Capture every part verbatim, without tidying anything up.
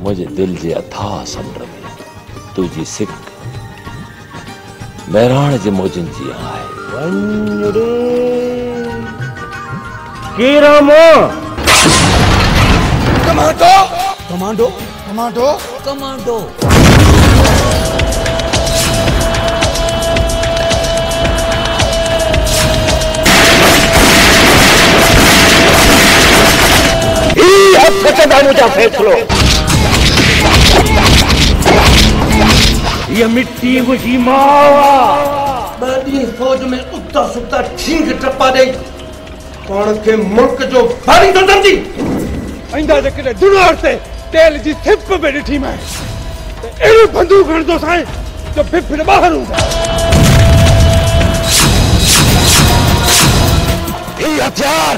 मुझे दिल जे अथाह समुंड में तुझी सिक बहरान जे मौजन जी आहे। वंजरे केरामो कमांडो कमांडो कमांडो कमांडो मुझा फैसलो ये मिट्टी मुझी मावा बड़ी फौज में उता सुता ठींग टपा दे कौन के मुल्क जो भारी तो समझी आइंदा जकड़े दुनिया से तेल जी थिप में ॾिठी मैं ते एड़ी बंदूक हणदो साए जो फिफिड़ बाहर हूंदा ये हथियार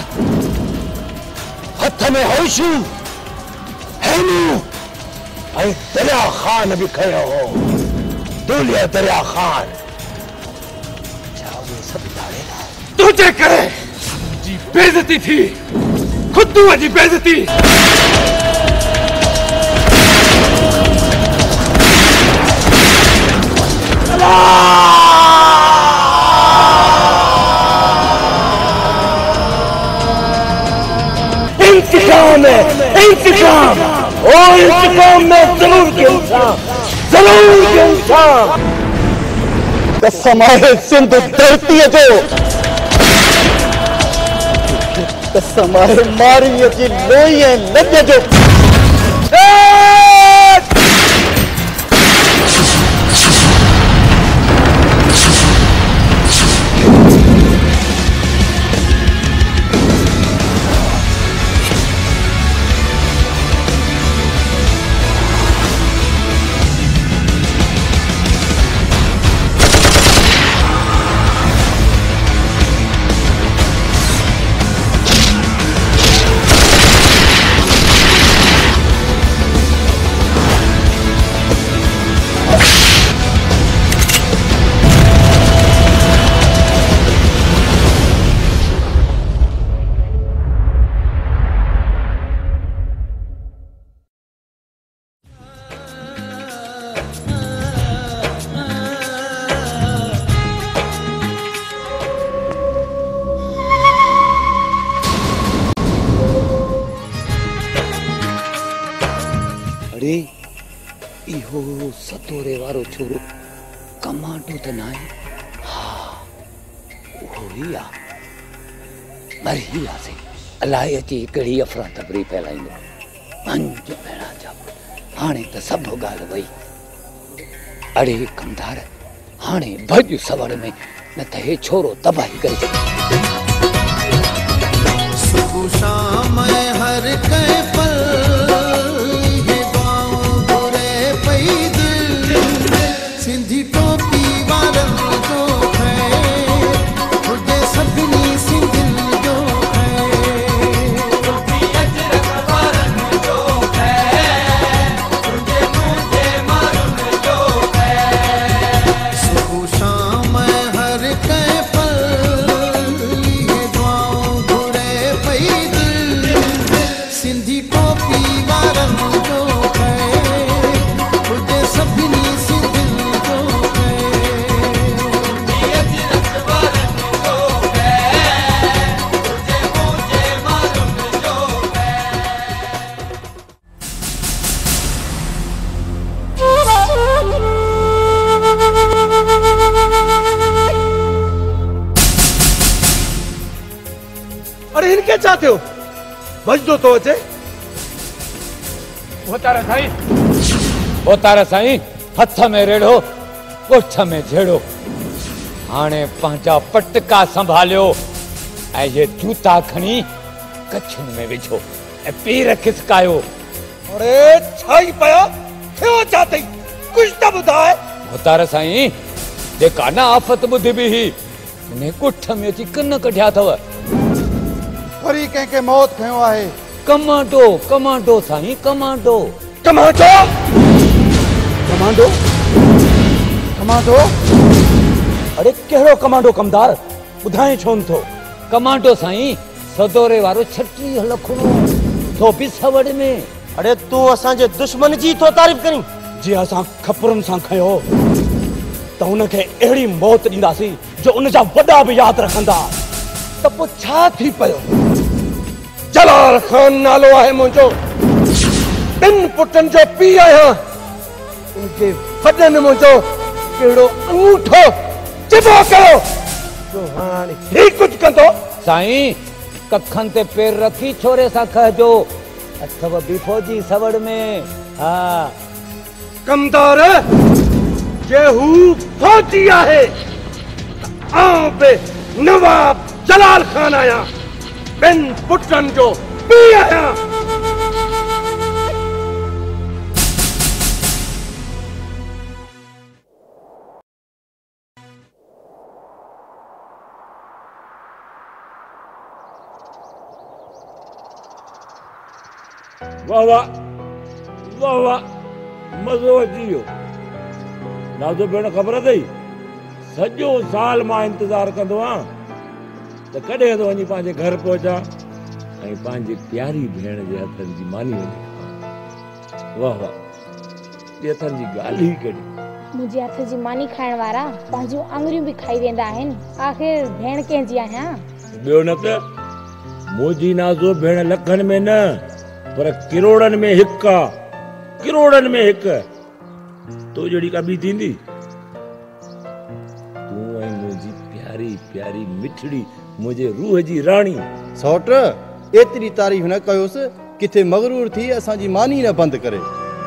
हथ में होशू हैनू ऐं दरिया खान भी खयो हो दूलिया दरिया खान तुझे करे जी बेइज्जती थी खुद तू जी बेइज्जती इंतकाम है इंतकाम ओ इंतकाम में जरूर गिनसा जरूर गिनसा कसम है सिंध धरती जो कसम है मारी जी लोई लज जो इहो सतोरे वारो छोरो कमांडो त न आहे हाँ उहो ई आहे मरी वियासीं अलाए अची हिकिड़ी अफ़रा तफ़री फैलाईंदो पंज भेणा जा हाणे त सभु ॻाल्हि वई अड़े कमदार हाणे भॼ सवड़ में न त हे छोरो तबाही करे सुबह शाम हर कंहिं पल सिंधी टोपी वारन जो है खुदे सभिनी सिंधिन जो है टोपी अजरक वारन जो है खुदे मुझे मारुन जो है सुबह शाम हर कंहिं पल ये दुआऊं घुरे पई दिल सिंधी टोपी वारन जो है खुदे सभिनी अरे इनके चाहते हो बजदो तो अचे वो तारा साईं वो तारा साईं हथ में रेड़ो कोठ में झेड़ो हाणे पंहिंजा पटका संभालियो ऐं ये जूता खणी कच्छुनि में विझो ऐं पीर खिसकायो अरे छाई पया थियो चाहते कुछ तो बुधाए वो तारा साईं जेका न आफत बुद्धि भी ही उन कोठ में अची कन कढिया अथव वरी कंहिंखे मौत खयो आहे कमांडो कमांडो साईं कमांडो कमांडो कमांडो कमांडो अरे कहिड़ो कमांडो कमदार ॿुधाए छो न थो कमांडो साईं सदोरे वारो छटीह लखनो तो बि सवड़ में अरे तू असांजे दुश्मन जी तो तारीफ़ करी जी असां खपरुनि सां खयो त उनखे अहिड़ी मौत ॾींदासीं जो उन जा वॾा बि यादि रखंदा। त पोइ छा थी पियो? जलाल खान नालो आहे मुंहिंजो, टिन पुटनि जो पीउ आहियां। उनके वॾनि मुंहिंजो कहिड़ो अंगूठो चिबो कयो जो हाणे ही कुझु कंदो। साईं कखनि ते पेर रखी छोरे सां खहजो, अथव बीफो जी सवड़ में। हा कमदार जे हू फौजी आहे आऊं बि नवाब जलाल खान आहियां, ॿिन पुटनि जो पीउ आहियां। वाह वाह वाह वाह, मज़ो अची वियो। नाज़ो भेण ख़बर अथई, सॼो साल मां इंतज़ारु कंदो आहियां त कॾहिं थो वञी पंहिंजे घर पहुचा ऐं पंहिंजी प्यारी भेण जे हथनि जी मानी वञी खावां। वाह वाह, ये हथनि जी ॻाल्हि ई कहिड़ी। मुंहिंजे हथ जी मानी खाइण वारा पंहिंजूं आङुरियूं बि खाई वेंदा आहिनि, आख़िर भेण कंहिंजी आहियां। ॿियो न त मुंहिंजी नाज़ो भेण लखनि में न पर किरोड़नि में हिकु आहे, किरोड़नि में हिकु। तो जहिड़ी का ॿी थींदी? तूं ऐं मुंहिंजी प्यारी प्यारी मिठड़ी मुंहिंजे रूह जी राणी। सौट एतिरी तारीफ़ न कयोसि, किथे मगरूर थी असांजी मानी न बंदि करे।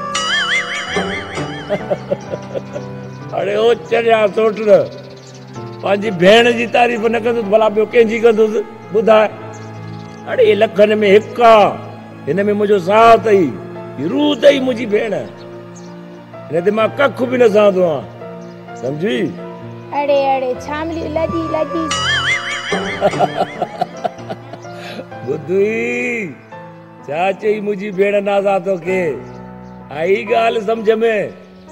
अरे ओ चरिया सोट, पंहिंजी भेण जी तारीफ़ न कंदुसि भला ॿियो कंहिंजी कंदुसि? ॿुधाए। अड़े ये लखनि में हिकु आहे, हिन में मुंहिंजो साह अथई, रूह अथई मुंहिंजी भेण। हिन ते मां कख बि न सहंदो आहियां, सम्झी? अड़े अड़े छामली लजी लजी। बुद्धई छा चई मुंहिंजी भेण नाज़ा तोखे? आई ॻाल्हि सम्झ में?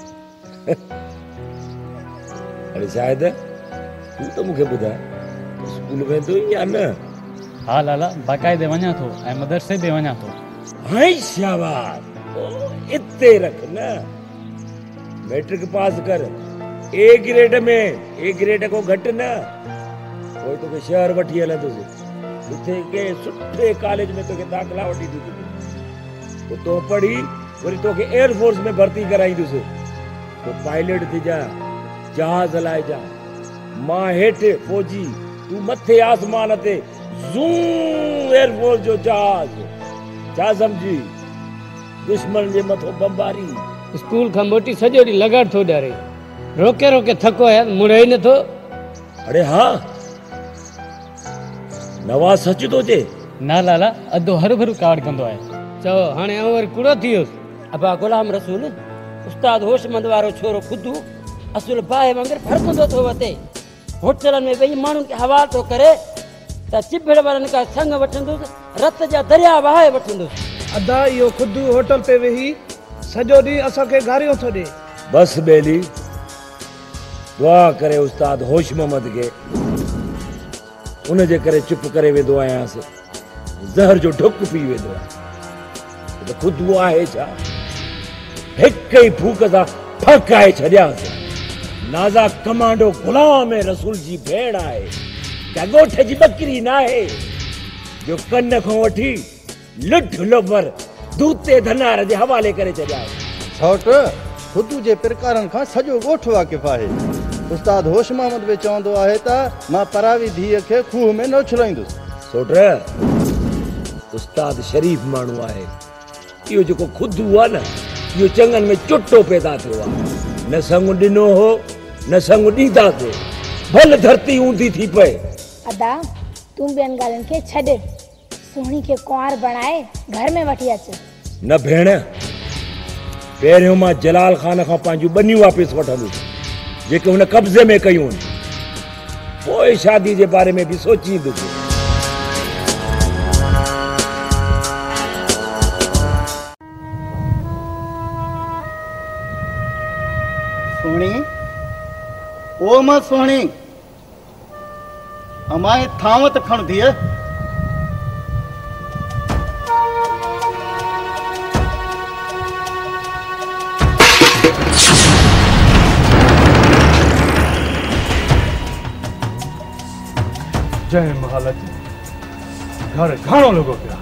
अरे शायदि तूं त मूंखे ॿुधाए, स्कूल वेंदो या न? हाँ लाला, बाक़ाइदे वञा थो ऐं मदरसे बि वञा थो। हाय शाबाश, ओ इते रख न। मैट्रिक पास कर, ए ग्रेड में, ए ग्रेड को घटि न। कोई तोखे शहर वठी हलंदुसि, उते के सुठे कॉलेज में तोखे दाख़िला वठी ॾींदुसि। तो तो पढ़ी वरी तोखे एयरफोर्स में भर्ती कराईंदुसि। तो पायलट थी जा, जहाज हलाए जा। मां हेठि फौजी, तू मथे आसमान ते ज़ू एयरफोर्स जो जहाज। छा समझी? दुश्मन जे मथो बमबारी। स्कूल खां मोटी सॼो ॾींहुं लॻाड़ थो ॾियारे, रोके रोके थको आहे, मुड़े ई नथो। अरे हाँ, नवाज़ सच थो चए? न लाला, अधो हरू भरू कावड़ कंदो आहे। चओ हाणे आउं वरी कूड़ो थी वियुसि। अबा गुलाम रसूल, उस्ताद होशमंद वारो छोरो खुदू असुल बाहि वांगुरु फड़कंदो थो वते। होटलनि में वेही माण्हुनि खे हवाल थो करे त चिभड़ वारनि खां संग वठंदुसि, रत जा दरिया वहाए वठंदुसि। अदा इहो खुदू होटल पे वेही सॼो ॾींहुं असांखे गारियूं थो ॾे। बस बेली, दुआ करे उस्ताद होश मोहम्मद खे, उन जे करे चुप करे वेंदो आहियांसि, ज़हर जो ढुक पी वेंदो आहे। त खुदू आहे छा? हिक ई फूक सां फकाए छॾियांसि। नाज़ा कमांडो गुलाम रसूल जी भेण आहे, क्या ॻोठ जी बकरी न आहे जो कन खां वठी लुठ लोबर दूते धनार जे हवाले करे छॾियांसि। सौट खुदू जे प्रकारनि खां सॼो ॻोठ वाक़िफ़ आहे। उस्ताद होश मोहम्मद बि चवंदो आहे त मां परावी धीअ खे खूह में न उछलाईंदुसि। सोट, उस्ताद शरीफ़ माण्हू आहे। इहो जेको खुदू आहे न, इहो चङनि में चुटो पैदा थियो आहे। न संग ॾिनो हो, न संग ॾींदासीं, भल धरती ऊंधी थी पए। अदा तूं ॿियनि ॻाल्हियुनि खे छॾ, सोणी खे कुंवार बणाए घर में वठी अच। न भेण, पहिरियों मां जलाल खान खां पंहिंजूं ॿनियूं वापसि वठंदुसि जेके हुन कब्ज़े में कयूं आहिनि, पोइ शादी जे बारे में बि सोचींदुसि। सोणी, ओ मां सोणी, हमारे थावत खण दिए। जय महालत घर घाणो लॻो पिया।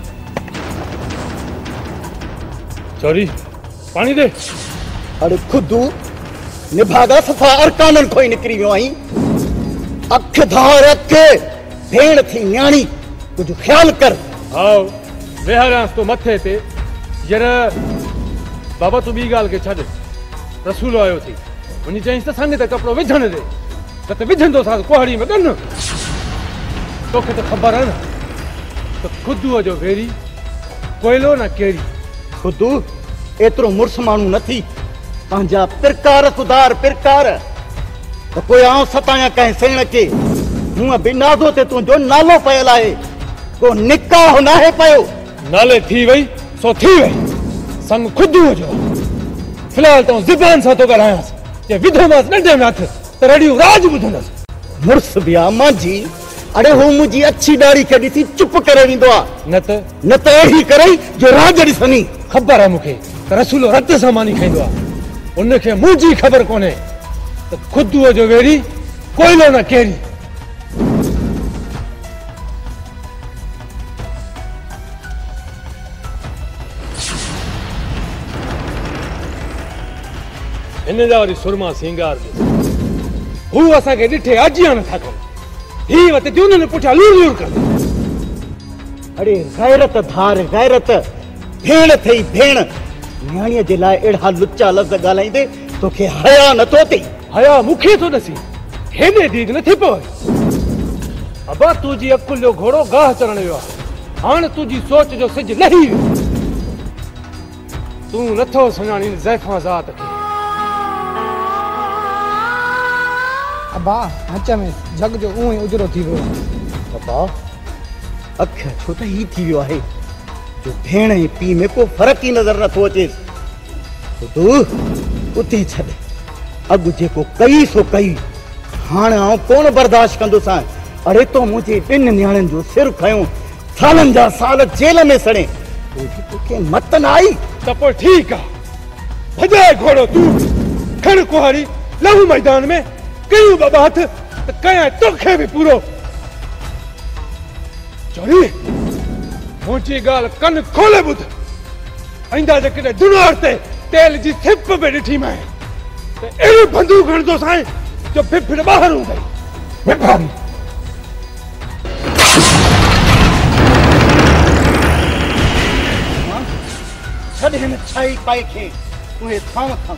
चोरी पानी दे। अरे खुदू निभागा सफ़ा अरकानन खोई निकिरी वियो आहीं। अख धार अख भेण थी न्याणी कुछ ख्याल कर। आओ वेहारांस तो मथे ते यार बाबा तू बी गाल के छॾ। रसूल आयो थी वञी चईंसि त संग ते कपिड़ो विझण दे न त विझंदो सां कोहड़ी में ॾन। तोखे त ख़बर आहे न त खुदूअ जो भेरी कोयलो न केरी। खुदू एतिरो मुर्स माण्हू न थी पंहिंजा पिरकार सुधार पिरकार त कोई आउं सताया कंहिं सेण खे हूअं बि नाज़ो ते तुंहिंजो नालो पयल आहे को निकाह नाहे पियो। नाले थी वई सो थी वई संग खुदूअ जो। फिलहाल तो ज़ुबान सां थो ॻाल्हायांसि जे विधोमांसि नंढे में हथ त रड़ियूं राज ॿुधंदसि। मुर्स बि आहे मांझी। अरे हू मुंहिंजी अछी ॾाढ़ी खे ॾिसी चुप करे वेंदो आहे न त न त अहिड़ी करे जो राज ॾिसनी। ख़बर आहे मूंखे त रसूल रत सां मानी खाईंदो आहे उनखे मुंहिंजी ख़बर कोन्हे त खुदूअ जो वेड़ी कोयलो न केरी। हिन जा वरी सुरमा सिंगार हू असांखे ॾिठे आजिया नथा कनि। ही वत जो उन्हनि पुठियां लूर लूर कंदा। अरे गैरत धार गैरत भेण थई भेण न्याणीअ जे लाइ अहिड़ा लुचा लफ़्ज़ ॻाल्हाईंदे तोखे हया नथो अथई। हया मूंखे थो ॾसी हेॾे दीद नथी पवे। अबा तुंहिंजी अकुल जो घोड़ो गाह चढ़ण वियो आहे। हाणे तुंहिंजी सोच जो सिज लही वियो। तूं नथो सुञाणी ज़ैफ़ा ज़ात खे। अबा हच में जग जो ऊं ई उजरो थी वियो। अबा अख छो त ही थी वियो आहे जो भेण ऐं पीउ में को फ़र्क़ु ई नज़र नथो अचेसि। तूं उते छॾ अॻु जेको कई सो कई हाणे आउं कोन बर्दाश्त कंदुसि। अरे तो मुंहिंजे ॿिनि न्याणियुनि जो सिर खयो सालनि जा साल जेल में सड़े तोखे मत न आई त पोइ ठीकु आहे। भॼाए घोड़ो तूं खण कुहाड़ी लहू मैदान में कयूं बाबा हथ त कयां तोखे बि पूरो। चोरी मुंहिंजी ॻाल्हि कन खोले ॿुध। आईंदा जेकॾहिं दुनार ते तेल जी सिप में ॾिठी मैं त अहिड़ी बंदूक हणंदो साईं जो फिफड़ ॿाहिरि हूंदई। फिफड़ छॾ हिन छाई पाए खे उहे थांव थां।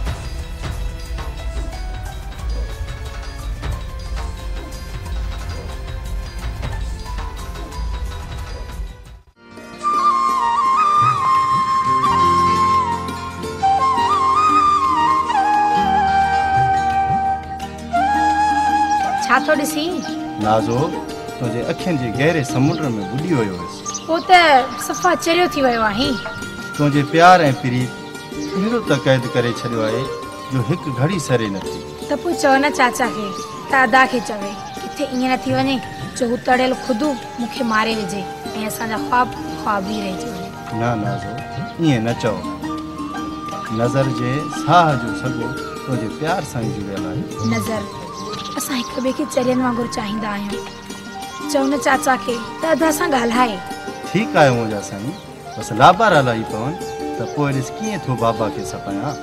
छा थो ॾिसी? नाज़ो तुंहिंजे अखियुनि जे गहरे समुंड में ॿुॾी वियो हुयसि। पोइ त सफ़ा चरियो थी वियो आहे। तुंहिंजे प्यार ऐं प्रीत अहिड़ो त क़ैद करे छॾियो आहे जो हिकु घड़ी सरे नथी। त पोइ चओ न चाचा खे त अदा खे चवे किथे ईअं न थी वञे जो हू तड़ियल खुदू मूंखे मारे विझे ऐं असांजा ख्वाब ख्वाब ई रहिजी वञे। न नाज़ो ईअं न चओ। नज़र जे साह जो सॻो तुंहिंजे प्यार सां ई जुड़ियल आहे। नज़र असां हिक ॿिए खे चरियनि वांगुरु चाहींदा आहियूं। चओ न चाचा खे त अदा सां ॻाल्हाए। ठीकु आहे मुंहिंजा साईं बसि लाबार हलाई पवनि त पोइ ॾिस कीअं थो बाबा खे सपायां।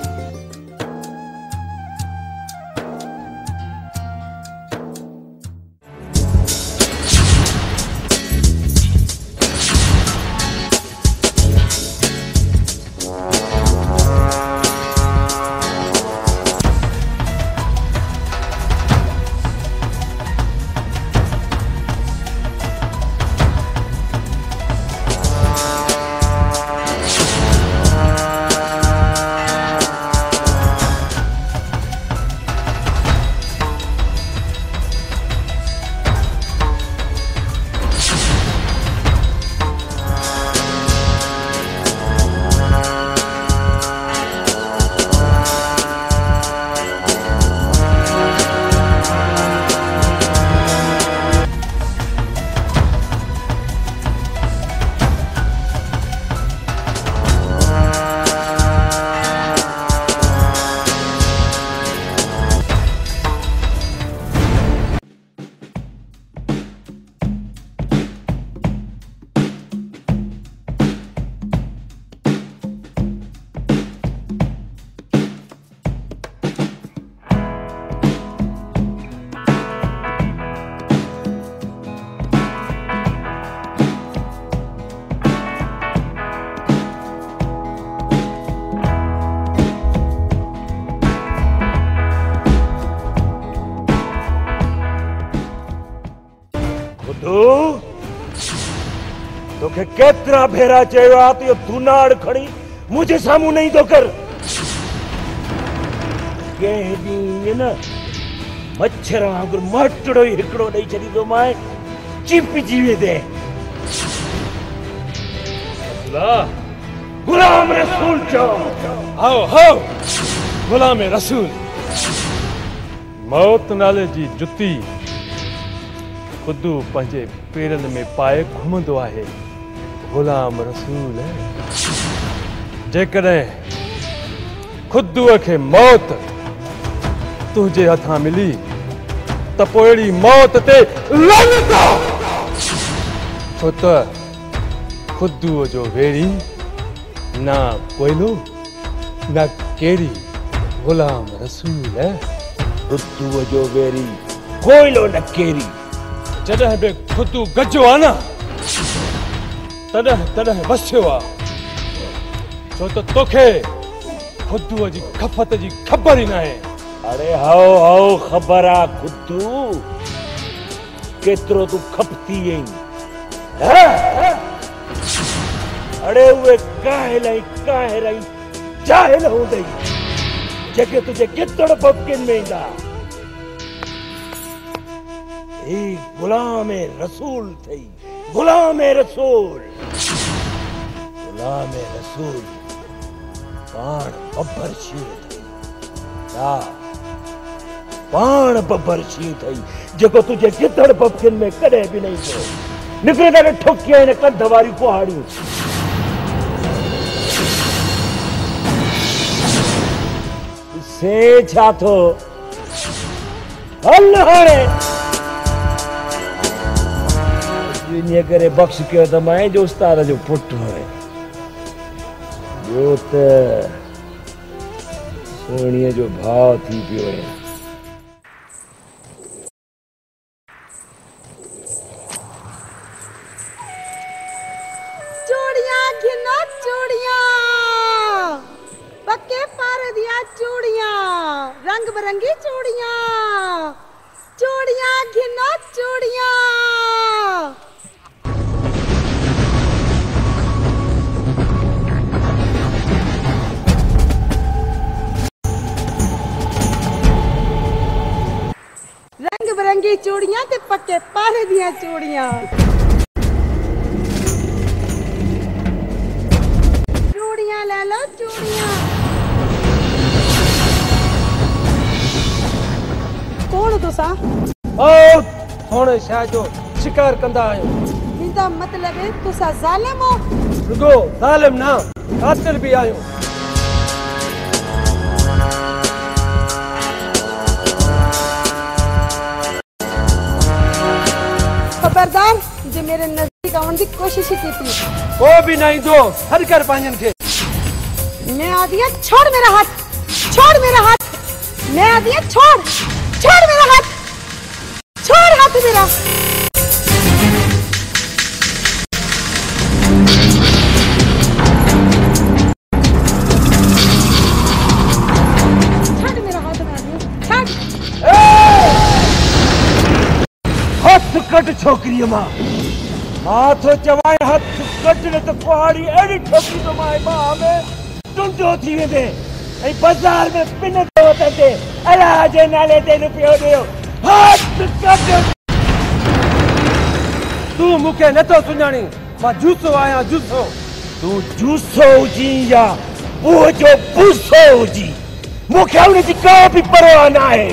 खुदू तोखे केतिरा भेरा चयो आहे त इहो धुनाड़ खणी मुंहिंजे साम्हूं नहीं थो कर। कंहिं ॾींहुं ईअं न मच्छर वांगुरु मटड़ो ई हिकिड़ो ॾेई छॾींदोमांइ, चिपजी वेंदे। गुलाम रसूल चओ। आओ आओ गुलाम रसूल। मौत नाले जी जुती खुदू पंहिंजे पेरनि में पाए घुमंदो आहे। गुलाम रसूल जेकॾहिं खुदूअ खे मौत तुंहिंजे हथां मिली त पोइ अहिड़ी मौत ते लानत आहे। छो त खुदूअ जो वेड़ी ना कोयलो ना केरी गुलाम रसूल है। खुदूअ जो वेड़ी कोयलो न केरी। जॾहिं बि खुदू गजो आहे न तॾहिं तॾहिं वसियो आहे। छो त तोखे खुदूअ जी खपत जी ख़बर ई न आहे। अरे हाओ हाओ ख़बर आहे खुदू केतिरो तूं खपती आहीं। अड़े उहे काहिल ऐं काहिर ऐं जाहिल हूंदई जेके तुंहिंजे गिदड़ बबकिन में ईंदा। ही गुलाम रसूल थई, गुलाम रसूल। गुलाम रसूल पाण बब्बर शीर थई। हा पाण बब्बर शीर थई जेको तुंहिंजे गिदड़ बबकिन में कॾहिं बि न ईंदो। निकिरे त ठोकी आहिनि कंध वारियूं कुहाड़ियूं। से छा थो हल हाणे इन करे बख़्श कयो त मां जो उस्ताद जो पुटु आहे। ॿियो त सोणीअ जो भाउ थी पियो आहे। चूड़ियां घिनो चूड़ियां पक्के पार दिया चूड़ियां रंग बिरंगी चूड़ियां चूड़ियां घिनो चूड़ियां। रंग बिरंगी चूड़ियां ते पक्के पार दिया चूड़ियां। चूड़ियां ले लो चूड़ियां। कौन तुसा? ओ हुन शह जो शिकार कंदा आहियो। इंदा मतलब है तुसा जालिम हो। रुगो जालिम ना कातिल भी आहियो। खबरदार जे मेरे नजदीक आने की कोशिश की थी वो भी नहीं दो हर कर पांजन के। मैं आदिया छोड़ मेरा हाथ, छोड़ मेरा हाथ। मैं आदिया छोड़, छोड़ मेरा हाथ, छोड़ हाथ मेरा। छोड़ मेरा हाथ में आदिया, छोड़। हाथ कट छोकरी मां मां तो चवाए हाथ कट न तो कुहाड़ी अड़ी ठोकी तो मां मां में टुंडो थी वेंदे ऐं बाजार में पिन तो वतंदे अल्लाह जे नाले ते रुपयो ॾियो हाथ कट। तू मूंखे नथो सुञाणी मां जूसो आहियां जूसो। तू जूसो हुजी या उहो जो बूसो हुजी मूंखे उन जी का बि परवाह न आहे।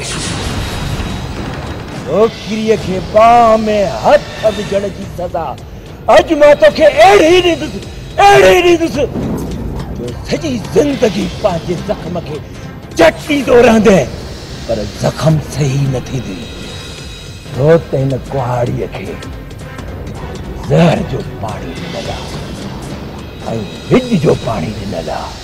छोकिरीअ खे बाह में हथ विझण जी सज़ा अॼु मां तोखे अहिड़ी ॾींदुसि अहिड़ी ॾींदुसि जो सॼी ज़िंदगी पंहिंजे ज़ख़्म खे चटींदो रहंदे पर ज़ख़्म सही न थींदी। छो त हिन कुहाड़ीअ खे ज़हर जो पाणी ॾिनल आहे ऐं विॼ जो पाणी ॾिनल आहे।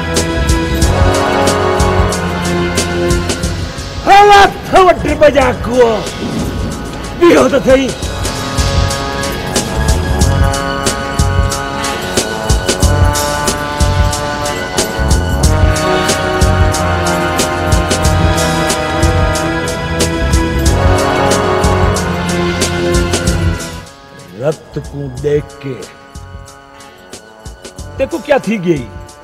हथ वट बजा को बुआ बियो तो सही। रक्त को देख के देखो क्या थी गई।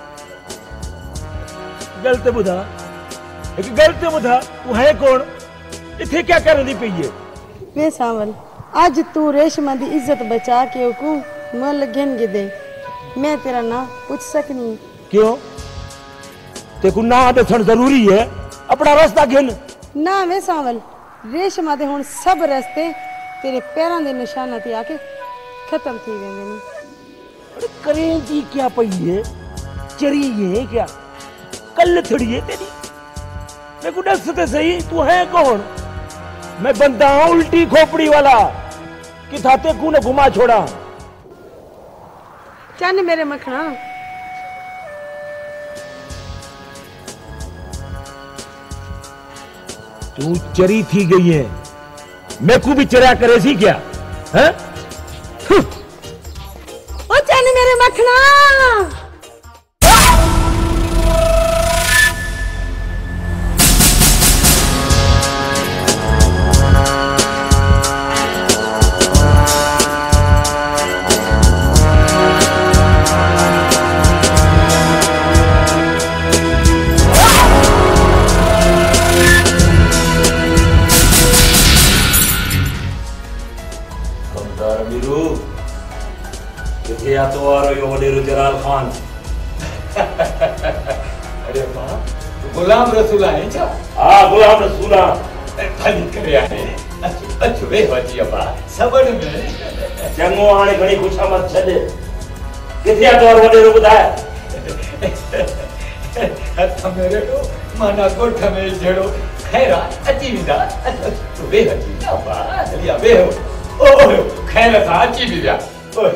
गलत बुधा एक गलत बुधा तू है कौन इथे क्या करनी पई है। वे सावल आज तू रेशमा दी इज्जत बचा के को मल घेन गे दे मैं तेरा ना पूछ सकनी। क्यों तेको ना दसन जरूरी है अपना रास्ता घेन ना वे सावल रेशमा दे हुन सब रास्ते तेरे पैरों दे निशाना ते आके खत्म थी वेंदे नी। अरे करें जी क्या पई है चरी है क्या कल थड़ी है तेरी मैं को दस ते सही तू है कौन। मैं बंदा हूं उल्टी खोपड़ी वाला कि थाते को ने घुमा छोड़ा। चल मेरे मखना तू चरी थी गई है मैं को भी चरा करे सी क्या है। ओ चल मेरे मखना या तो आ रही हो डेरो जलाल खान। अरे मां गुलाम रसूला है क्या। हाँ गुलाम रसूला भली करे है अच्छो वे वजी अबा सबर में जंगो आने घणी खुशामद छदे किथे तो और डेरो बुधाए हथ मेरे को माना कोठ में जेड़ो खैरा अची विदा तो वे वजी अबा चलिया वे हो ओ खैर था अची विदा ओ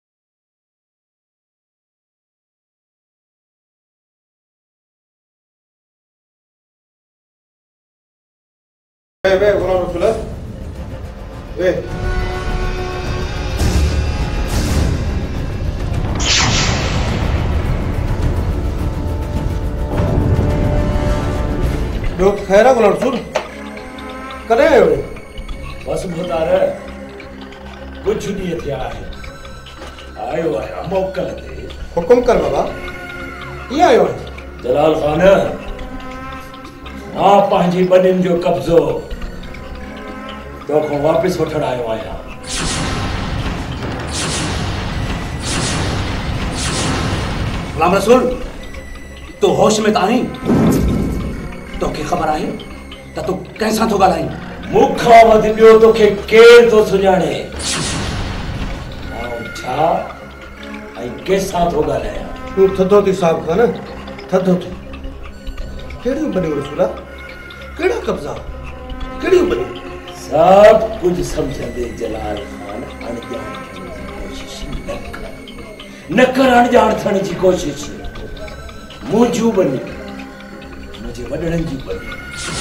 वे वे गुलाम रसूला वे लोग खैरा गुलाम रसूल करे हो बस बता रहे कुछ नहीं थिया है आयो आया मौका दे हुक्म कर बाबा ये आयो जलाल खान मां पंहिंजी बनिन जो कब्जो तो को वापस वठण आयो आया। गुलाम रसूल तो होश में ताही तो के खबर आई त तू कैसा तो गालाई मुखा वध बियो तो के केर तो सुजाने आओ छा आई के साथ हो गालाया तू थदो थी साहब का ना थदो थी केड़ी बनी रसूला केड़ा कब्जा केड़ी बनी सब कुछ समझ दे जलाल खान अनजान थण जी कोशिश न कर न कर अनजान थण जी कोशिश मुझू बनी मुझे वडणन जी बनी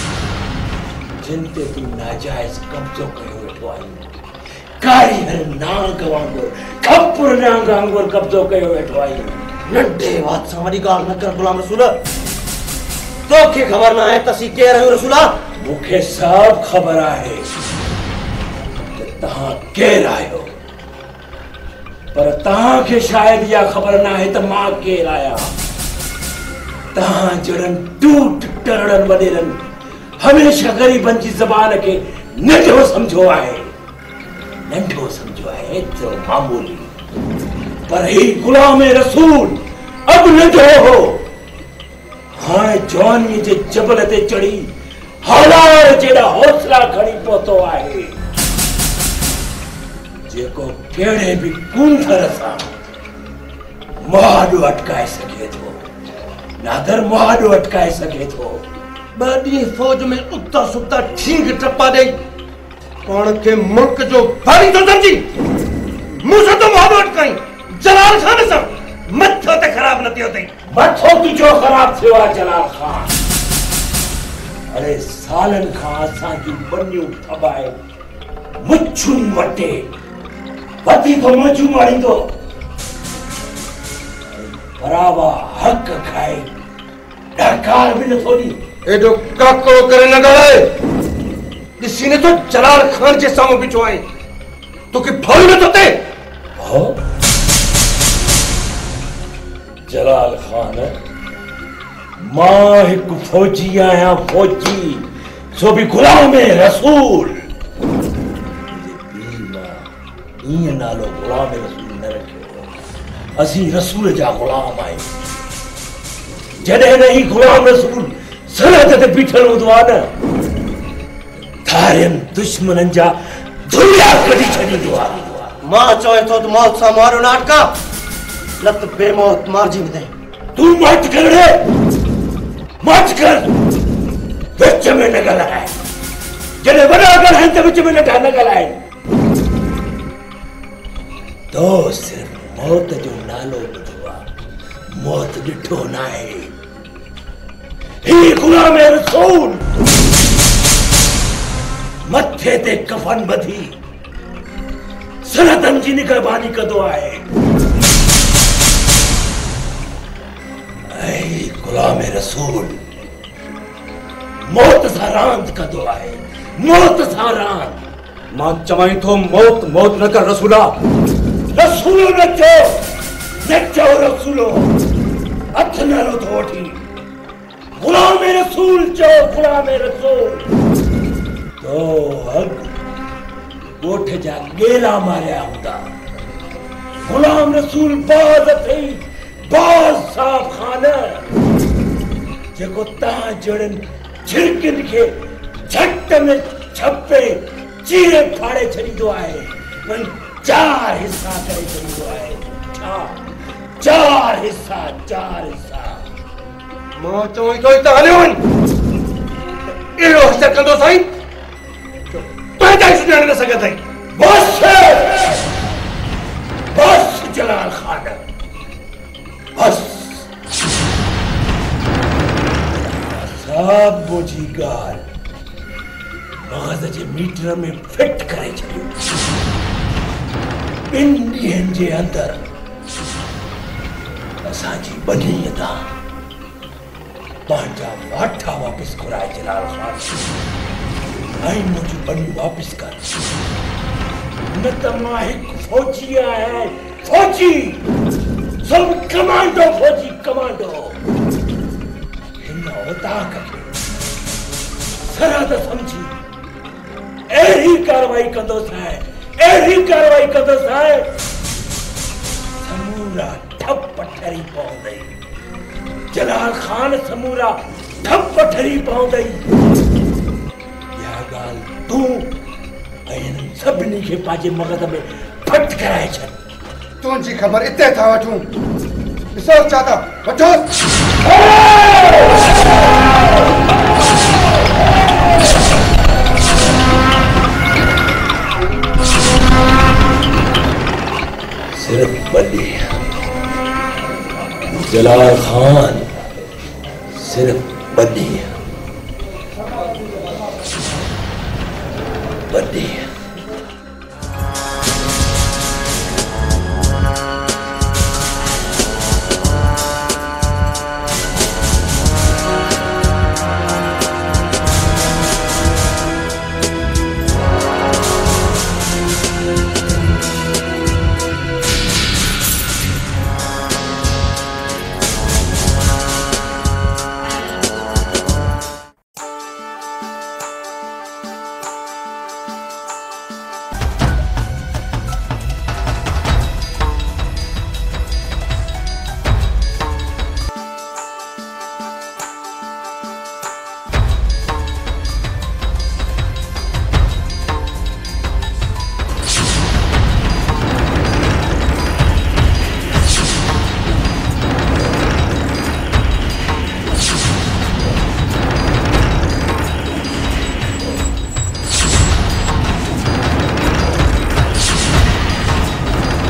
जिनते तू नाजायज कब्जो कयो वेठो आई कारी हर नांग वांगुर खपुर नांग वांगुर कब्जो कयो वेठो आई नंढे बात सां वडी गाल न कर गुलाम रसूल तो के खबर ना है तसी के रहो रसूला मुखे सब खबर आहे कि तहां केर आयो पर तहां के शायद या खबर ना है त मां केर आया। तहां जड़न टूट टरड़न वडेरन हमेशा गरीबन जी जबान के नंढो समझो आहे नंढो समझो आहे तो मामूली पर ही गुलाम रसूल अब नंढो हो हाँ जवानी जे जबल ते चढ़ी हालार जेड़ा हौसला खड़ी पहुतो आहे जेको केड़े भी कुंथर सा माडो अटकाए सके थो नादर माडो अटकाए सके थो बड़ी फौज में उता सुता ठीक टप्पा दे कौन के मुल्क जो भारी तो समझी मुझे तो माडो अटकाई जलाल खान सा मत्थो ते खराब नती होती मत्थो तुझो खराब सेवा जलाल खान। अरे सालन खां असां जूं बनियूं थबाए मुच्छूं वटे वधी तो मुझू मारींदो बरावा हक खाए ढकार भी न थोड़ी एडो काको करे न ॻाल्हाए ॾिसी न तो जलाल खान जे साम्हूं बीठो आहे तोखे भउ न थो थिए भउ जलाल खान मां हिकु फौजी आहियां फौजी सो भी गुलाम रसूल ईअं नालो गुलाम रसूल न रखियो असीं रसूल जा गुलाम आहियूं जॾहिं न ही गुलाम रसूल सरहद ते बीठल हूंदो आहे न थारियुनि दुश्मननि जा धुलिया कढी छॾींदो आहे मां चवे थो त मौत सां मारो नाटका न त बेमौत मारजी वेंदे तूं मत कर रे मत कर विच में न ॻाल्हाए जॾहिं वॾा ॻाल्हाइनि त विच में नंढा न ॻाल्हाइनि तो सिर्फ मौत जो नालो ॿुधो आहे मौत ॾिठो न आहे ही गुलाम रसूल मथे ते कफन ॿधी सरहदनि जी निगरबानी कंदो आहे ऐं गुलाम रसूल मौत सां रांदि कंदो आहे मौत सां रांदि मां चवां थो मौत मौत न कर रसूला रसूलो न चओ न चओ रसूलो हथ नालो थो वठी गुलाम रसूल चओ गुलाम रसूल तो अग ॻोठ जा गेला मारिया हूंदा गुलाम रसूल बाज़ अथई बाज़ साहब खान जेको तव्हां जहिड़नि झिरकियुनि खे झट में छपे चीरे फाड़े छॾींदो आहे वरी चार हिस्सा करे छॾींदो आहे चार चार हिस्सा चार हिस्सा मां चवां थो त हलियो वञ अहिड़ो हशर कंदो साईं तुंहिंजा ई सुञाणे न सघंदई बस बस जलाल खान बस सब मुझी ॻाल्हि मग़ज़ जे मीटर में फिट करे छॾियो ॿिनि ॾींहंनि जे अंदरि असांजी बनीअ तां पंहिंजा वाठा वापसि घुराए जलाल खान ऐं मुंहिंजी बनियूं वापसि कर न त मां हिकु फौजी आहियां फौजी सब कमांडो फौजी कमांडो हिन ओताक खे सरहद सम्झी अहिड़ी कार्रवाई कंदोसि अहिड़ी कार्रवाई कंदोसि समूरा ठप ठरी पवंदई जलाल खान समूरा ठप ठरी पवंदई इहा ॻाल्हि तूं ऐं हिननि सभिनी खे पंहिंजे मग़ज़ में फट कराए छॾ तुंहिंजी ख़बर हिते था वठूं ॾिसो चाचा वठो सिर्फ बली जलाल खान सिर्फ बली बली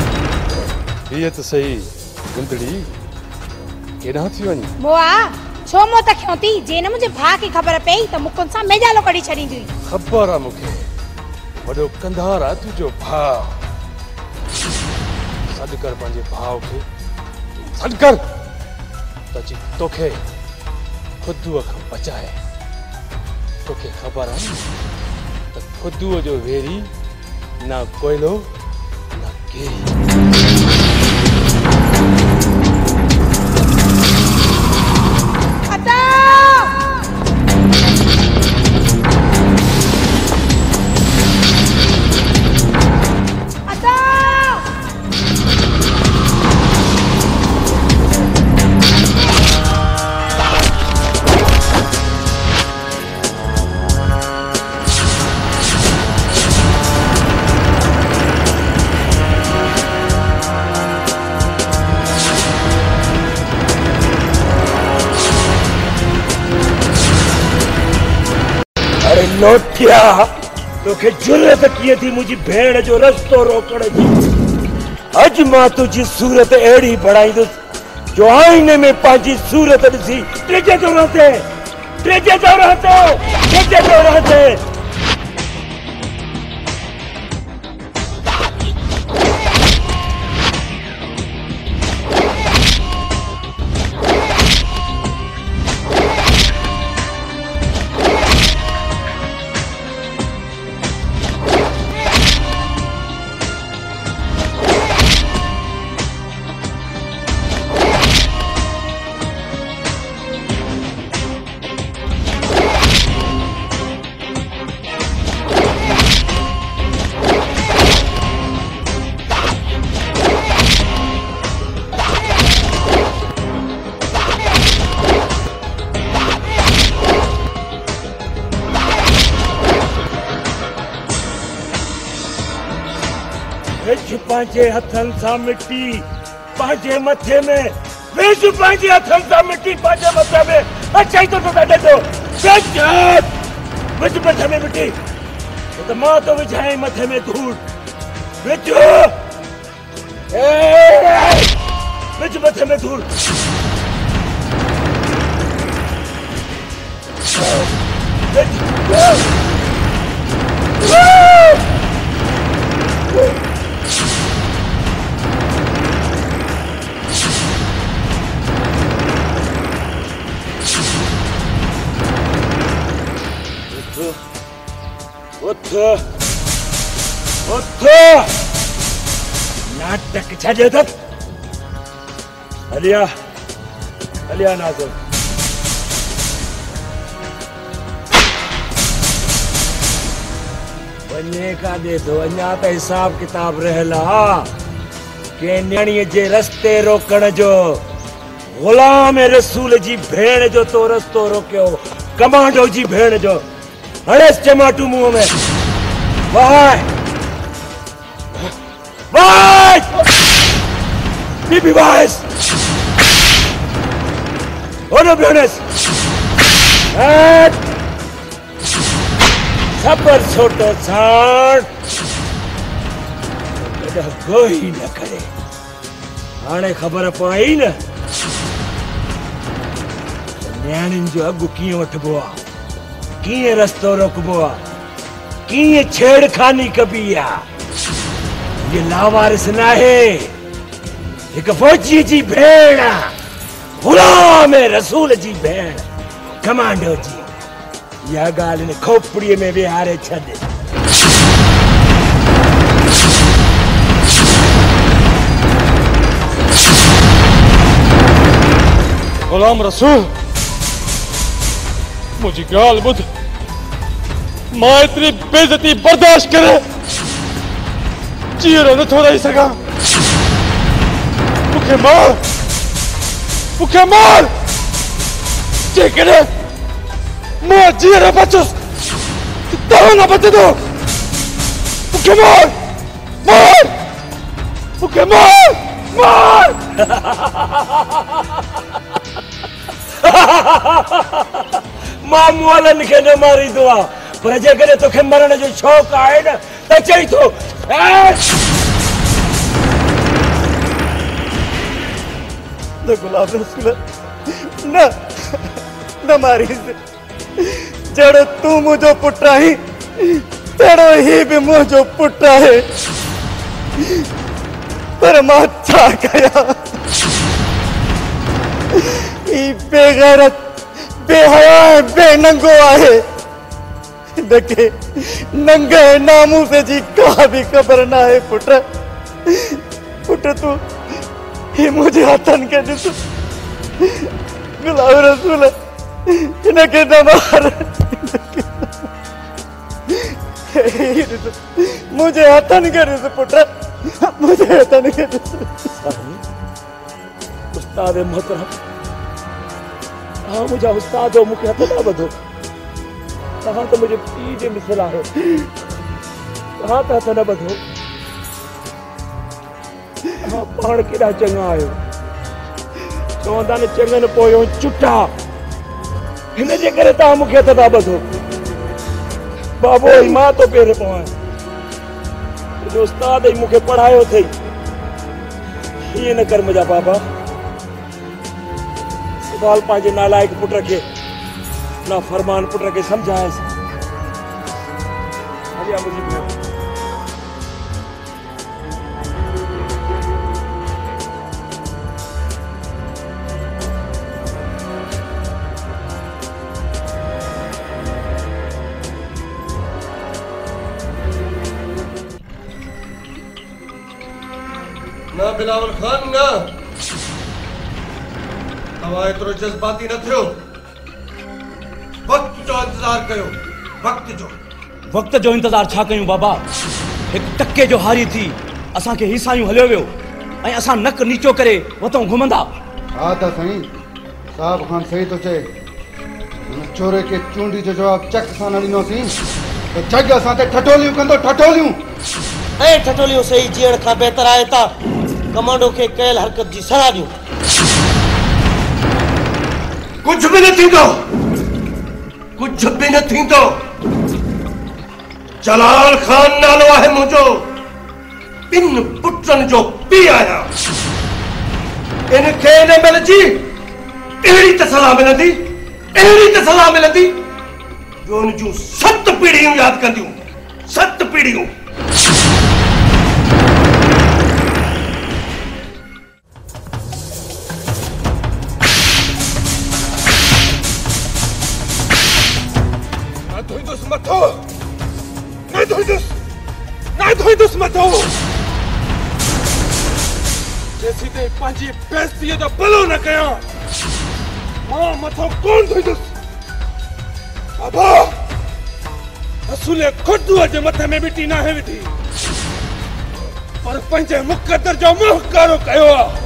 ये तो सही गुंदड़ी केड़ा थी वनी मोआ छो मो त खयोती जे न मुझे भा की खबर पई त मुकुन सा मेजालो कड़ी छडींदी खबर आ मुखे वडो कंधार आ तुजो भाव सदकर पंहिंजे भाव खे सदकर तची तोखे खुदूअ खां बचाए तोखे ख़बर आहे त खुदूअ जो वेरी ना कोयलो ना केरी लोटिया तोखे जुर्रत किए थी मुझी भेड़ जो रस्तो रोकण जी अज मां तुझी सूरत एड़ी बढ़ाईंदुसि जो आईने में पांजी सूरत ॾिसी टेजे तो रहते टेजे तो रहते टेजे तो रहते पांचे हथन सा मिट्टी पांचे मथे में वेज पांचे हथन सा मिट्टी पांचे मथे में अच्छा ही तो तो दे दो वेज मथे में मिट्टी तो मां तो विछाई मथे में धूल वेज ए वेज मथे में धूल उठ उठ नाटक छॾे त हलिया हलिया नाज़ो वञे काॾे थो अञा त हिसाब किताब रहियल आहे के न्याणीअ जे रस्ते रोकण जो गुलाम रसूल जी भेण जो तो रस्तो रोकियो कमांडो जी भेण जो हड़ेस टमाटू मुंह में वाह वाह बीबी वाइस ओनो बेनस सबर छोटो साण कदा कोई न करे हाणे खबर पई न न्याणिन जो अगु कीअं वठबो आहे किए रस्तो रोकबो किए छेड़खानी कबी आ ये लावारिस नाहे एक फौजी जी भेण गुलाम रसूल जी भेण कमांडो जी या गाल ने खोपड़ी में विहारे छॾ गुलाम रसूल मुझी गाल बुध मां इतनी बेइज्जती बर्दाश्त करे चीर न थो रही सका मुखे मार मुखे मार जेकॾहिं मां जीअर बचुस तव्हां न बचंदो मुखे मार मार मुखे मार मार मां मुअलनि खे न मारींदो आहे पर जेकॾहिं तोखे मरण जो शौक़ु आहे न त चई थो न गुलाम रसूल न न मारीस जड़ो तू मुझो पुट आहीं तड़ो ही भी मुझो पुट है पर मां छा कया ई बेगैरत बेहया बेनंगो आहे देखे नंगे नामू से जी का भी खबर ना है पुट पुट तू ही मुझे हाथन के दिस गुलाब रसूल इनके न मार मुझे हाथन के दिस पुट मुझे हाथन के दिस उस्ताद मोहतरम हाँ मुझे उस्ताद हो मुझे हथ ना बधो तहां तो मुझे पी जे मिसल आहे तहां तो हथ न बधो हाँ पाण केॾा चङा आहियो चवंदा न चङनि पोयों चुटा हिन जे करे तव्हां मूंखे हथ था ॿधो बाबो ई मां तो पेर पवां तुंहिंजो उस्ताद ई मूंखे पढ़ायो अथई हीअं न कर मुंहिंजा बाबा सुभाल पंहिंजे नालाइक पुट खे ना फरमान पुट खे सम्झायसि हलिया मुंहिंजी भेण ना बिलावल खान ना तव्हां एतिरो जज़्बाती न थियो वक्त जो इंतजार कयो वक्त जो वक्त जो इंतजार छा कयूं बाबा एक टक्के जो हारी थी असां के हिसायूं हलियो वियो ऐं असां नक नीचो करे वतों घुमंदा हा त साईं साहब खान सही तो चए हुन चोरे के चूंडी जो जवाब चक सां न ॾिनोसीं त जग असां ते ठठोलियूं कंदो ठठोलियूं ऐं ठठोलियूं सही जीअण खां बहितर आहे त कमांडो के कयल हरकत जी सलाह ॾियो कुछ भी न थींदो कुछ भी न थींदो जलाल खान नालो आहे मुंहिंजो ॿिनि पुटनि जो पीउ आहियां इनखे हिन महिल जी अहिड़ी त सलाह मिलंदी अहिड़ी त सलाह मिलंदी जो उन जूं सत पीढ़ियूं यादि कंदियूं सत पीढ़ियूं मथो न धोईंदुस न धोईंदुस मथो जैसी ते पंहिंजी बेइज्जतीअ जो भलो न कयां मां मथो कोन धोईंदुस बाबा असुले खुदुअ जे मथे में मिटी नाहे विधी पर पंहिंजे मुक़दर जो मुंहुं कारो कयो आहे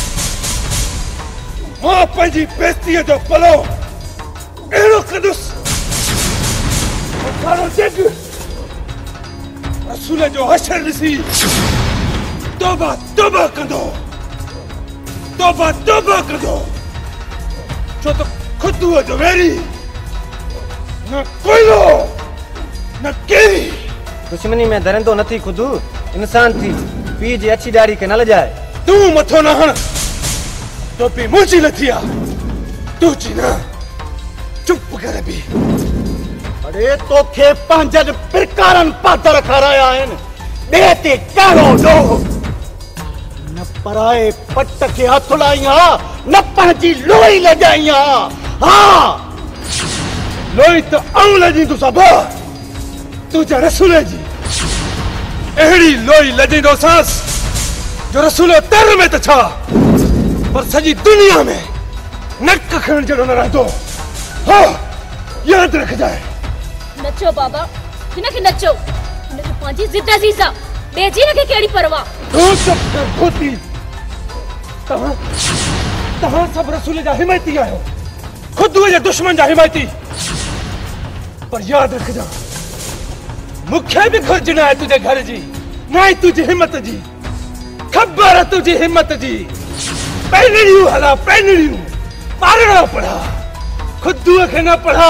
मां पंहिंजी बेइज्जतीअ जो भलो अहिड़ो कंदुसि सारो जग रसूल जो हशर ॾिसी तौबा तौबा कंदो तौबा तौबा कंदो छो त खुदुअ जो वेरी न कोयलो न केरी दुश्मनी में दरंदो नथी खुदू इंसान थी पी जी अच्छी ॾाढ़ी के न लजाए तू मथो न हण टोपी मुंहिंजी लथी आहे तू ची न चुप कर बि अरे तो खे पंजन प्रकारन पादर खराया आहिनि बेते कारो डो न पराए पट के हथ लाइया न पंहिंजी लोई लजाइया हाँ लोई तो आऊं लजींदुस अबा तुझे रसूल जी अहिड़ी लोई लजींदोसांस जो रसूल तर में त छा पर सॼी दुनिया में नक खणण जहिड़ो न रहंदो हा यादि रखजाए नचो बाबा हिनखे नचो हिनखे पंहिंजी जिद अज़ीज़ आहे ॿिए जी हिनखे कहिड़ी परवाह तूं चुप कर खोती तव्हां तव्हां सभु रसूल जा हिमायती आहियो खुदुअ जे दुश्मन जा हिमायती पर यादि रखजां मूंखे बि घुर्ज न आहे तुंहिंजे घर जी न आहे तुंहिंजी हिमत जी ख़बर तुंहिंजी हिमत जी पैनड़ियूं हला पैनड़ियूं पारणा पढ़ा खुदुअ खे न पढ़ा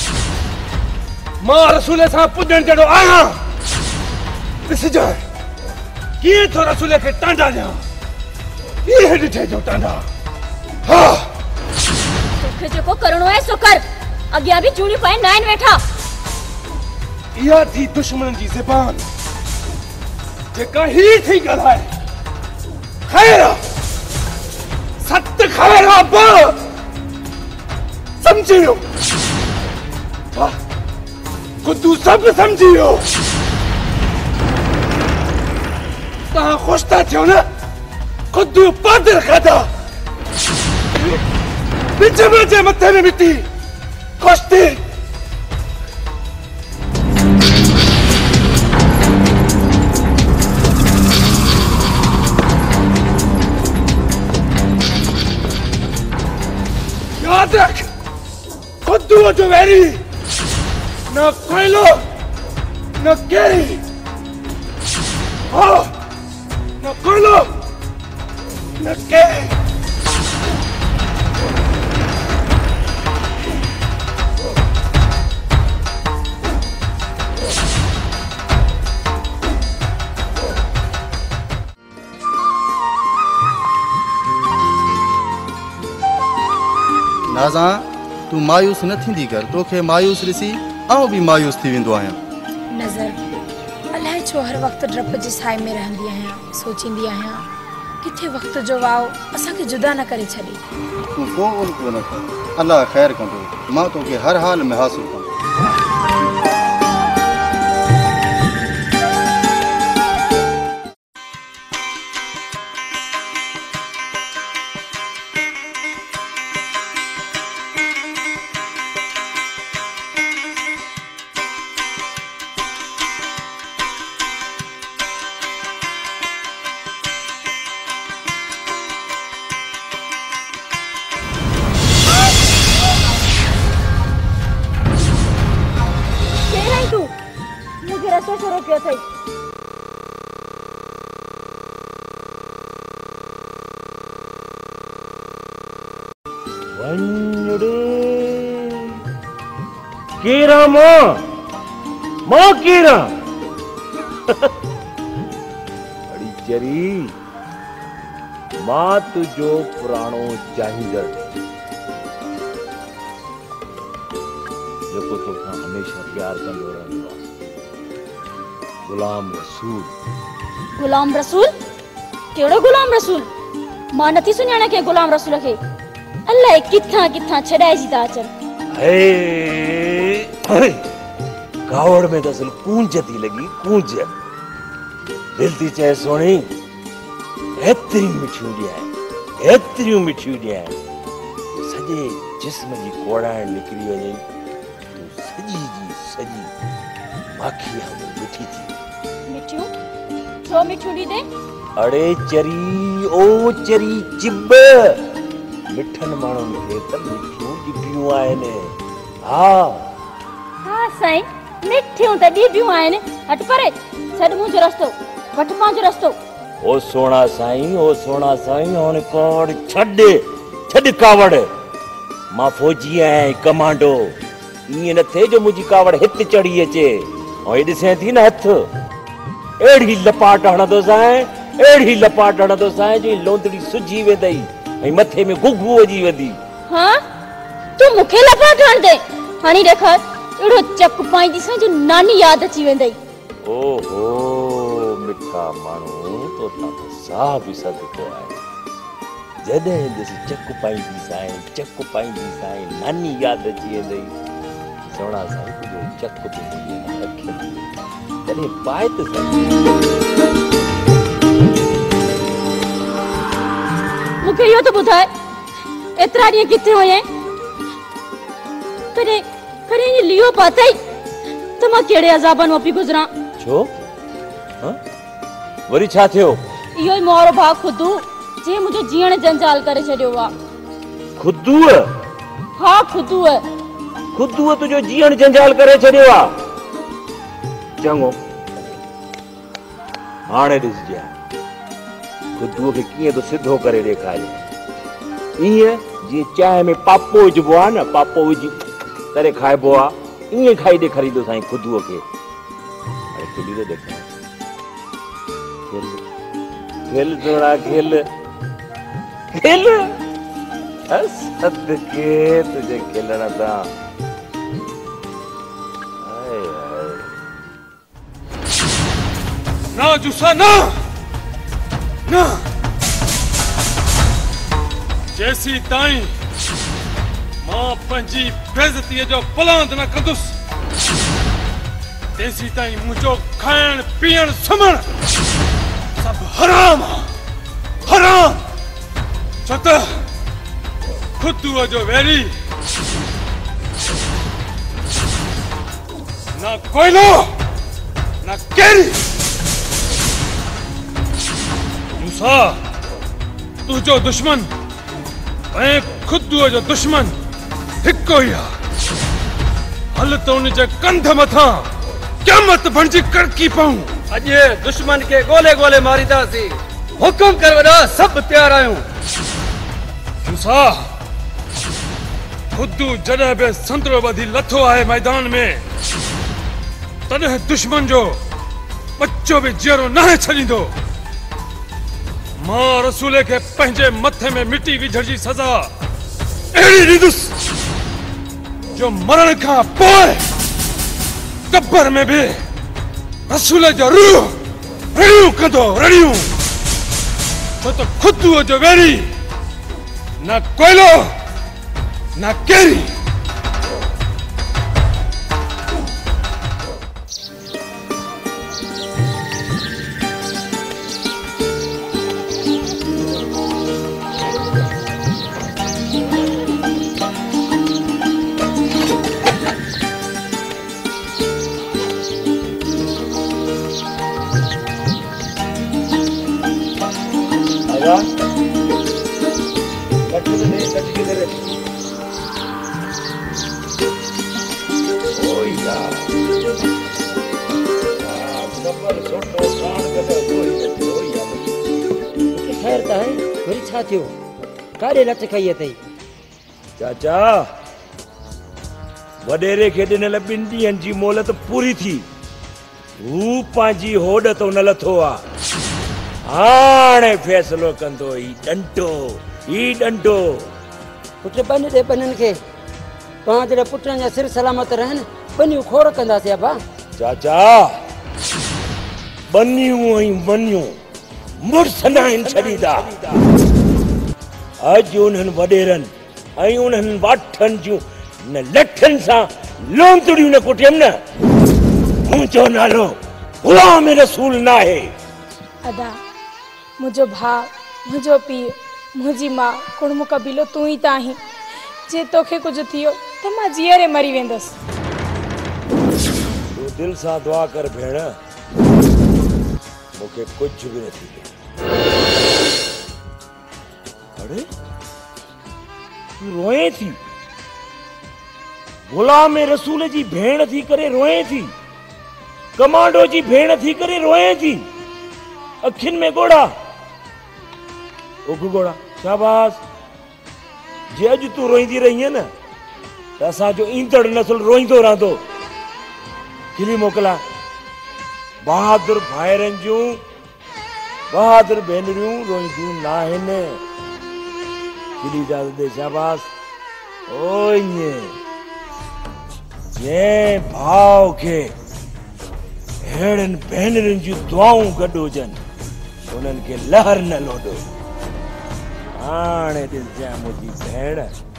मां रसूल सां पुॼण जहिड़ो आहियां ॾिसजांइ कीअं थो रसूल खे टांडा ॾियां इहे ॾिठे जो टांडा हा तोखे जेको करणो है सो कर। अॻियां बि चूड़ी पाए नाइन वेठा। इहा थी दुश्मन जी ज़बान जेका ही थी ॻाल्हाए। ख़ैर सत ख़ैर अब समझी वियो। खुदू सब समझी वियो। तव्हां ख़ुशि था थियो न? खुदू पादर खाधा विच में जे मथे में मिटी ख़ुशि थी। याद रख खुदू जो वैरी न कोयलो न केरी। हाँ न कोयलो न केरी। नाज़ा तू मायूस न थींदी कर। तोखे मायूस ॾिसी आउं बि मायूस थी वेंदो आहियां। नज़र अलाए छो हर वक्त डप जे साए में रहंदी आहियां। सोचींदी आहियां किथे वक्त जो वाव असांखे जुदा न करे छॾे। तूं को उल्को न कर। अल्लाह ख़ैर कंदो। मां तोखे हर हाल में हासिल कंदो। कीरा मां मां कीरा अड़ी चरी मां तुझो पुराणो चाहींदड़ जेको तोखां हमेशा प्यार कंदो रहंदो आहे। गुलाम रसूल। गुलाम रसूल? केड़ो गुलाम रसूल? मां नथी सुञाणा के गुलाम रसूल खे। अल्लाह किथां किथां छॾाइजी था अचनि। कावड़ में दसल कूंज थी लगी कूंज। दिल थी चाहे सोनी एतरी मिठियूं ॾियां एतरियूं मिठियूं ॾियां सॼे जिस्म जी कोड़ाइण निकिरी वञे। तूं सॼी जी सॼी माखी वांगुरु मिठी थी। मिठियूं? छो मिठियूं ॾींदे? अड़े चरी ओ चरी चिब मिठन माण्हुनि खे त मिठियूं ॾिबियूं आहिनि। हा हाँ साईं मिठियूं त ॾीबियूं आहिनि। हट परे छॾ मुंहिंजो रस्तो वठ पंहिंजो रस्तो। ओ सोना साईं ओ सोना साईं हाणे कावड़ छॾ छॾ कावड़। मां फौजी आहियां कमांडो। ईअं न थिए जो मुंहिंजी कावड़ हिते चढ़ी अचे ऐं हे ॾिसे थी न हथ अहिड़ी लपाट हणंदो साईं अहिड़ी लपाट हणंदो साईं जो लोंदड़ी सुजी वेंदई ऐं मथे में गुगू अची वेंदी। हाँ तू मूंखे लपाट हणंदे? हाणे ॾेखार अहिड़ो चक पाईंदी सां जो नानी यादि अची वेंदई। ओहो मिठा माण्हू तो था साह बि सदको आहे। जॾहिं ॾिस चक पाईंदी साईं चक पाईंदी साईं नानी यादि अची वेंदई। सोना साईं तुंहिंजो चक बि मुंहिंजे अखियुनि तॾहिं पाए त सही। मूंखे इहो त ॿुधाए एतिरा ॾींहं किथे हुयईं? कॾहिं कॾहिं ईअं लियो पातई त मां कहिड़े अज़ाबनि मां पई गुज़रां? छो? हाँ? वरी छा थियो? इहो ई मोरो भाउ खुदू जे मुंहिंजो जीअण जंजाल करे छॾियो आहे। खुदू? हा खुदू खुदू तुंहिंजो जीअण जंजाल करे छॾियो आहे। चङो हाणे ॾिसजांइ खुदूअ खे कीअं तो सिधो करे ॾेखारे। ईअं जीअं चांहि में पापो विझबो आहे न पापो विझी करे खाइबो आहे ईअं खाई ॾेखारींदो साईं खुदूअ खे। हाणे खुली तो ॾेखार खेल खेल थोड़ा खेल खेल। सदके तुझे खिलण दा ना जुसा ना ना जैसी ताई मां पंजी बेइज्जती जो बुलंद न कंदुस तेसी ताई मुझो खाइण पीअण सुम्हण सब हराम हराम छो त खुदूअ जो वैरी ना कोयलो ना केरी मूसा तुझो दुश्मन ऐं खुदूअ जो दुश्मन हिक्को ई आहे हल त उन जे कंध मथां क़यामत बणिजी कड़की पऊं अॼु दुश्मन खे ॻोल्हे ॻोल्हे मारींदासीं हुकुम कर वॾा सभु तयार आहियूं मूसा खुदू जॾहिं बि संतरो ॿधी लथो आहे मैदान में तॾहिं दुश्मन जो बच्चो बि जीअरो नाहे छॾींदो मां रसूल खे पंहिंजे मथे में मिटी विझण जी सज़ा अहिड़ी ॾींदुसि जो मरण खां पोइ कब्र में भी रसूल जो रूह रड़ियूं कंदो रड़ियूं छो त खुदूअ जो वेरी न कोयलो न केरी काॾे लच खई अथई चाचा वॾेरे खे ॾिनल ॿिनि ॾींहंनि जी मोहलत पूरी थी हू पंहिंजी होॾ तो न लथो आहे हाणे फ़ैसिलो कंदो ही डंडो ही डंडो पुट बन दे बननि खे तव्हां जॾहिं पुटनि जा सिर सलामत रहनि बनियूं खोड़ कंदासीं अबा चाचा बनियूं ऐं मनियूं मुड़ुस न आहिनि छॾींदा अॼु उन्हनि वॾेरनि ऐं उन्हनि वाठनि जूं न लठनि सां लोंतड़ियूं न कुटियमि न मुंहिंजो नालो गुलाम रसूल न आहे अदा मुझो भाउ मुझो पीउ मुंहिंजी मां कुड़मु कबीलो तूं ई त आहीं जे तोखे कुझु थियो त मां जीअरे मरी वेंदसि तूं दिलि सां दुआ कर भेण मूंखे कुझु बि न थींदो अरे रोए थी गुलाम रसूल जी भेण थी करे रोए थी कमांडो जी भेण थी करे रोए थी अखियुनि में गोड़ा उग गोड़ा शाबाश जे अॼु तूं रोईंदी रही न त असांजो ईंदड़ नस्ल रोईंदो रहंदो खिली मोकिला बहादुर भाइरनि जूं बहादुर भेनरियूं रोईंदियूं न आहिनि खिली इजाज़त दे शाबाश ओ ईअं जंहिं भाउ खे अहिड़नि भेनरुनि जूं दुआऊं गॾु हुजनि उन्हनि खे लहर न लोॾो हाणे ॾिसजांइ मुंहिंजी भेण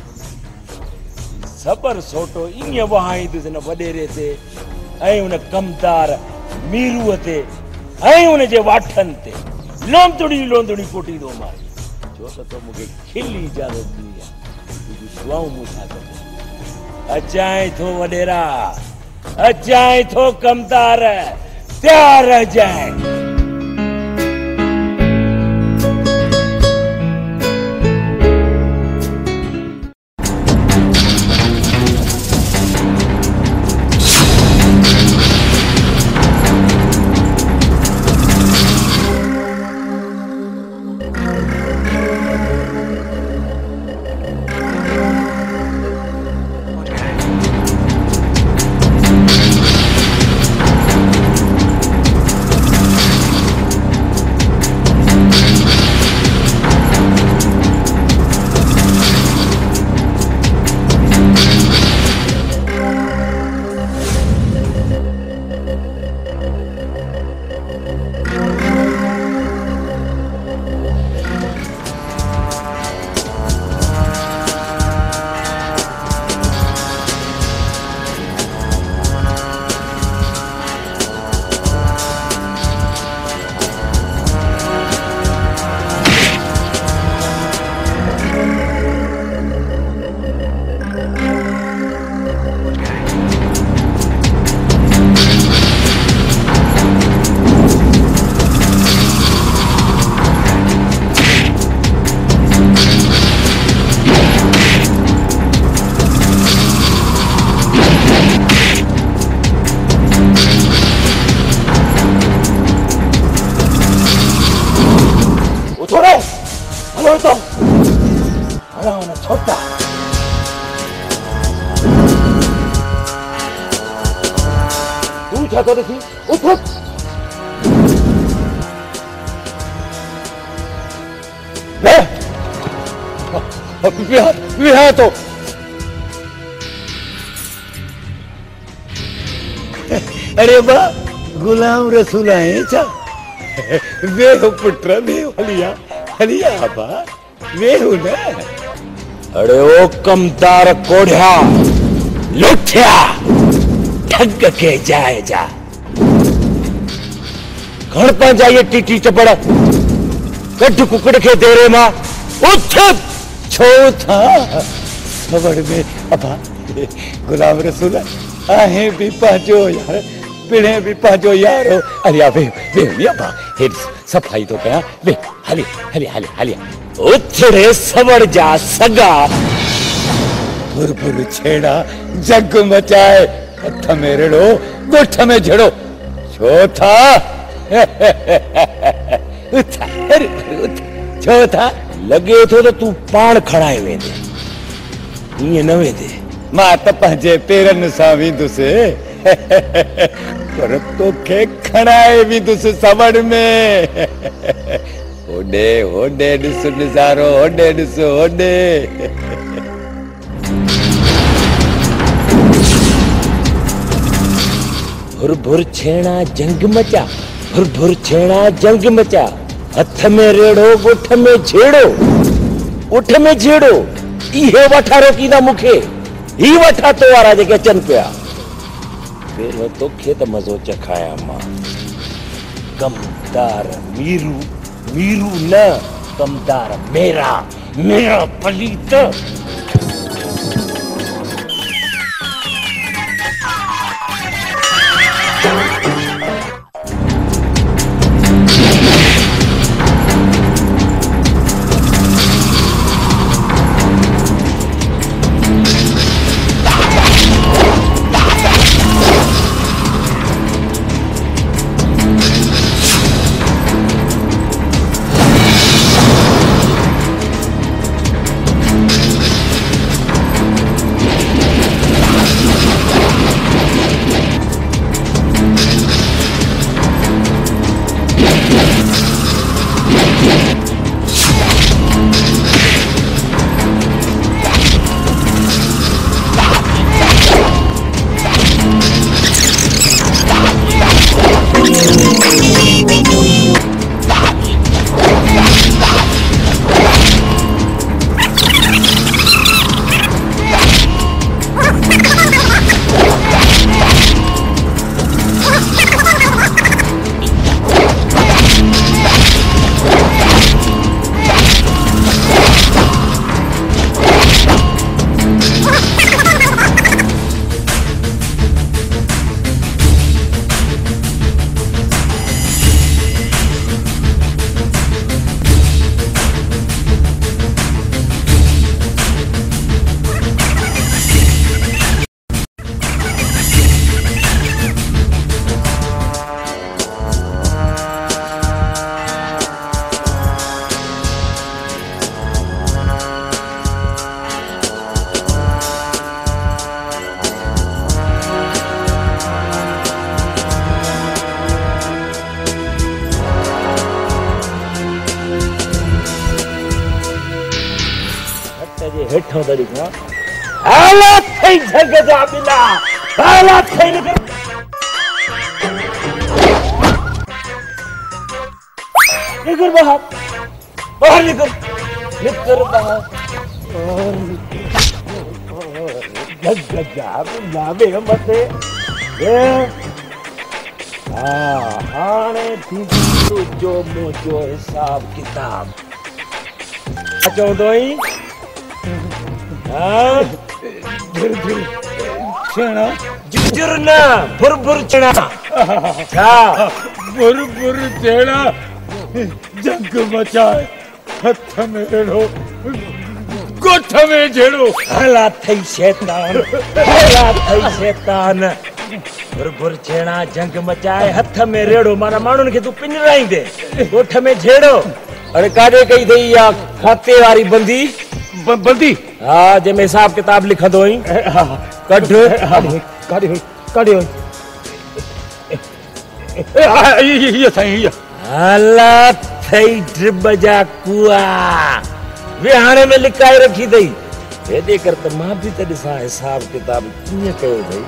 सबर सोटो ईअं वहाईंदुसि हिन वॾेरे ते ऐं उन कमदार मीरूअ ते ऐं उन जे वाठनि ते लोंदड़ी लोंदड़ी कोटींदो मां छो त तो मूंखे खिली इजाज़त ॾिनी आहे तुंहिंजूं दुआऊं मूंसां गॾु अचाए थो वॾेरा अचाए थो कमदार तयार रहिजांइ उठो रे हलो तो हलो ना छोटा तू क्या तो देखी उठो ले विहार विहार तो अरे बा गुलाम रसूल आए छा वे हो पुत्र वे हलिया हलिया बा वे हो ना अरे ओ कमदार कोढ़िया लुठिया ठग के जाए जा घर पर जाइए टीटी चपड़ कट कुकड़ के देरे मां उठ छो था सवड़ में अबा गुलाम रसूल आहे भी पाजो यार पिणे भी पाजो यार अरे वे वे वे अबा हे सफाई तो कया वे हली हली हली हली उछड़े सवड़ जा सगा बुरबुर छेड़ा जग मचाए हथ में रेड़ो गोठ में झड़ो छो था उठा अरे उठा छो था लगे थो तो तू पाण खड़ाए वेंदे ईअं न वेंदे मां त पंहिंजे पेरनि सां वेंदुसि पर तोखे खणाए वेंदुसि सवड़ में होॾे होॾे ॾिस नज़ारो होॾे ॾिस होॾे भुर भुर छेड़ा जंग मचा भुर भुर छेड़ा जंग मचा हथ में रेड़ो गोठ में झेड़ो उठ में झेड़ो इहे वठा रोकींदा मूंखे ही वठा तो वारा जेके अचनि पिया पहिरियों तोखे त मज़ो चखाया मां कमदार मीरू मीरू न कमदार मेरा मेरा पलीत हेठों तरीका आला थई जग जा बिना आला थई निकल निकल बाहर बाहर निकल निकल बाहर जग जा बिना बे मते ए हाँ हाने थी जो मुझो हिसाब किताब अचो दोई हाँ धुर धुर छेड़ा जुजुर ना भुर भुर छेड़ा हाँ भुर भुर छेड़ा जंग मचाए हथ में रेड़ो गोठ में झेड़ो हला थई शैतान हला थई शैतान भुर भुर छेड़ा जंग मचाए हथ में रेड़ो माना माण्हुनि खे तूं पिंजराईंदे गोठ में झेड़ो अरे काॾे कई अथई इहा खाते वारी बंदी? बंदी? हाँ, जंहिंमें हिसाब किताब लिखंदो हुई। कढ। काॾे हुई? काॾे हुई? ये साईं ये अला थई ड्रिब जा कुआ विहाणे में लिकाए रखी अथई। हेॾे कर त मां बि त ॾिसां हिसाब किताब कीअं कयो अथई।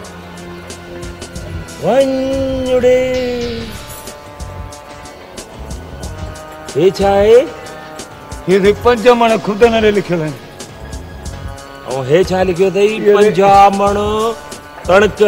वञुड़े हे छा आहे? ये पंज मण खुद न लिखियल आहिनि। ऐं हे छा लिखियो अथई? पंजाह मण कणक।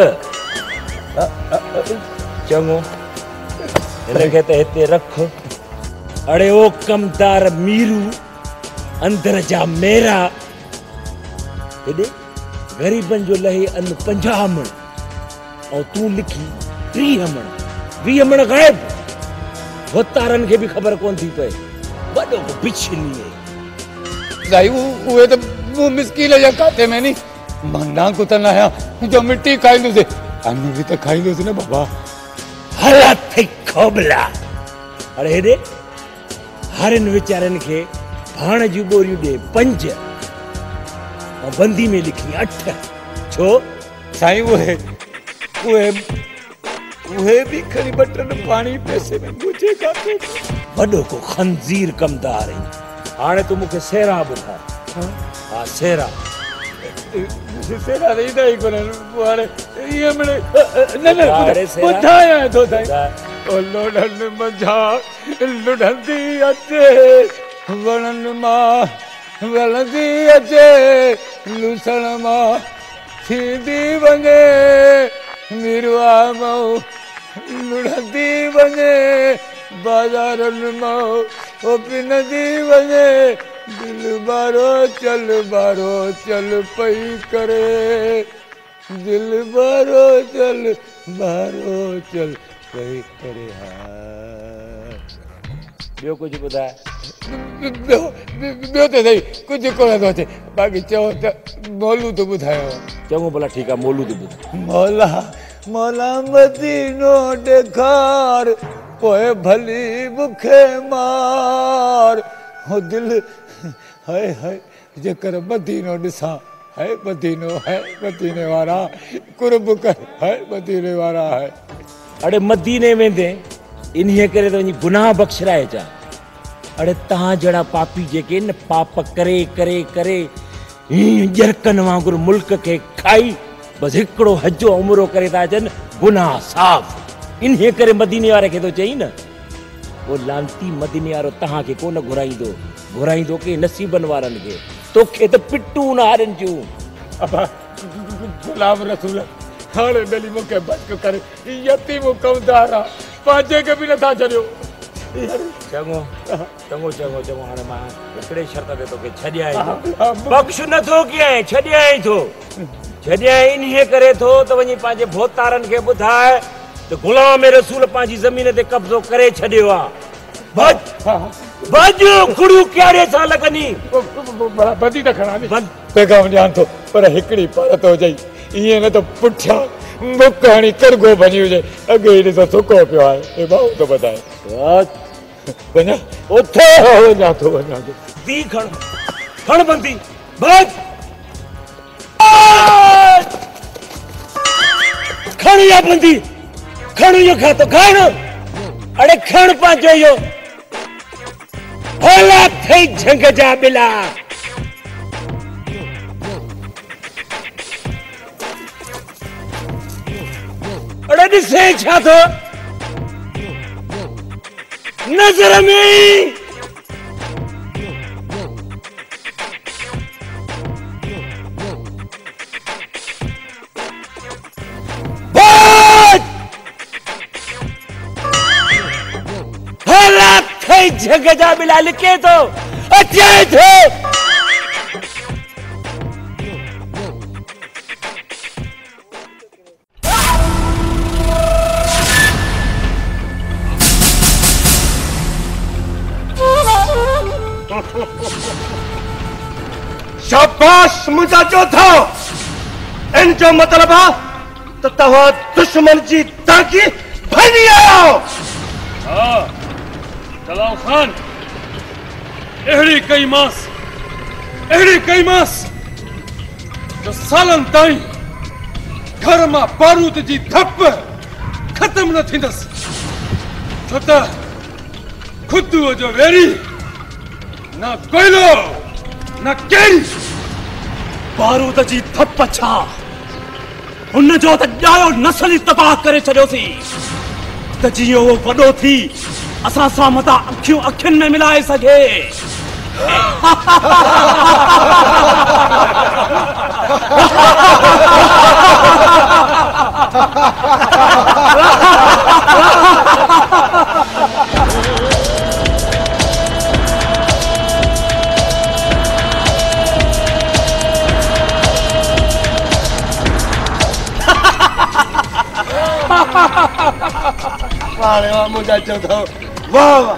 चङो, हिनखे त हिते रख। अड़े ओ कमदार मीरू अंदर जा मेरा हेॾे ग़रीबनि जो लहे अन पंजाह मण ऐं तूं लिखी टीह मण वीह मण गायब। वतारनि खे बि ख़बर कोन थी पए। वॾो बिछली साईं उहे त मूं मिस्कील जा खाते में नी मां को त न आहियां जो मिट्टी खाईंदुसि। अनु बि त खाईंदुसि न बाबा। हला थई खोबला। अरे हेॾे हरनि वीचारनि खे भाण जूं बोरियूं ॾे पंज ऐं बंदी में लिखी अठ। छो? साईं उहे उहे उहे बि खणी बटन पाणी पैसे में गुजे काथे। वॾो को खंजीर कमदार आहीं। हाणे तूं मूंखे सेरा ॿुधाए। हा सेरा सेरा ईंदा ई कोन हाणे इहे मिले न न ॿुधायां थो साईं। ओ लोॾनि मंझा लुढ़ंदी अचे वणनि मां वलंदी अचे लूसण मां थींदी वञे मीरवा मां लुढ़ंदी वञे बाज़ारनि मां ओ पिनंदी वञे दिल बारो चल बारो चल पई करे दिल बारो चल बारो चल पई करे। ॿियो कुझु ॿुधाए? ॿियो ॿियो त सही कुझु कोन थो अचे। बाक़ी चओ त मोलू थो ॿुधायो। चङो भला ठीकु आहे, मोलू थो ॿुधाए। मौला मौला मदीनो ॾेखार पोइ भली बुखे मार हो दिल हाय हाय जेकर मदीनो ॾिसां है मदीनो है मदीने वारा कुर्ब कर है मदीने वारा है। अड़े मदीने वेंदे इन्हीअ करे त वञी गुनाह बख़्शराए जा। अड़े तव्हां जहिड़ा पापी जेके न पाप करे करे करे हीअं ॼरकनि वांगुरु मुल्क खे खाई बसि हिकिड़ो हजो उमिरो करे था अचनि गुनाह साफ़। इन्हीअ करे मदीने वारे खे थो चई न वो लांती मदीने वारो तव्हांखे कोन घुराईंदो घुराईंदो के नसीबनि वारनि खे। तोखे त पिटूं न हारनि जूं। अबा गुलाम रसूल हाणे मिली मूंखे बच करे यतीम कमदार आहे पंहिंजे खे बि नथा छॾियो। चङो चङो चङो चङो हाणे मां हिकिड़े शर्त ते तोखे छॾियां बख़्श नथो कीअं छॾियां थो छॾियां इन्हीअ करे थो त वञी पंहिंजे भोतारनि खे ॿुधाए त गुलाम रसूल पंहिंजी ज़मीन ते कब्ज़ो करे छॾियो आहे। बाजू खुड़ियूं कहिड़े सां लॻनी बदी त खणा पैगाम ॾियां थो पर हिकिड़ी पर थो चई ईअं न त पुठियां मुक हणी करगो बनी हुजे अॻे ॾिसो सुको पियो आहे भाऊ थो ॿुधाए। वञा उथे वञा थो वञा थो दी खण खण बंदी बस खण या बंदी खण इहो खातो खण। अड़े खण पंहिंजो इहो होला थई झंग जा बिला। अड़े ॾिसे छा थो नज़र में होला थई झंग जा बिला लिखे थो अचे थो। शाबाश मुंहिंजा चौथा इन जो मतलब आहे त तव्हां दुश्मन जी ताक़ी भञी आहियो। हाँ सलाम खान अहिड़ी कई मास अहिड़ी कई मास जो सालन ताईं घर मां बारूद जी धप खत्म न थींदसि छो त खुदूअ जो वेरी न कोयलो न केड़ी बारूद जी धप छा हुन जो त ॼायो नस्ल ई तबाह करे छॾियोसीं त जीअं उहो वॾो थी असां सां मथां अखियूं अखियुनि में मिलाए सघे वाह रे वाह मुंहिंजा चौथा वाह वाह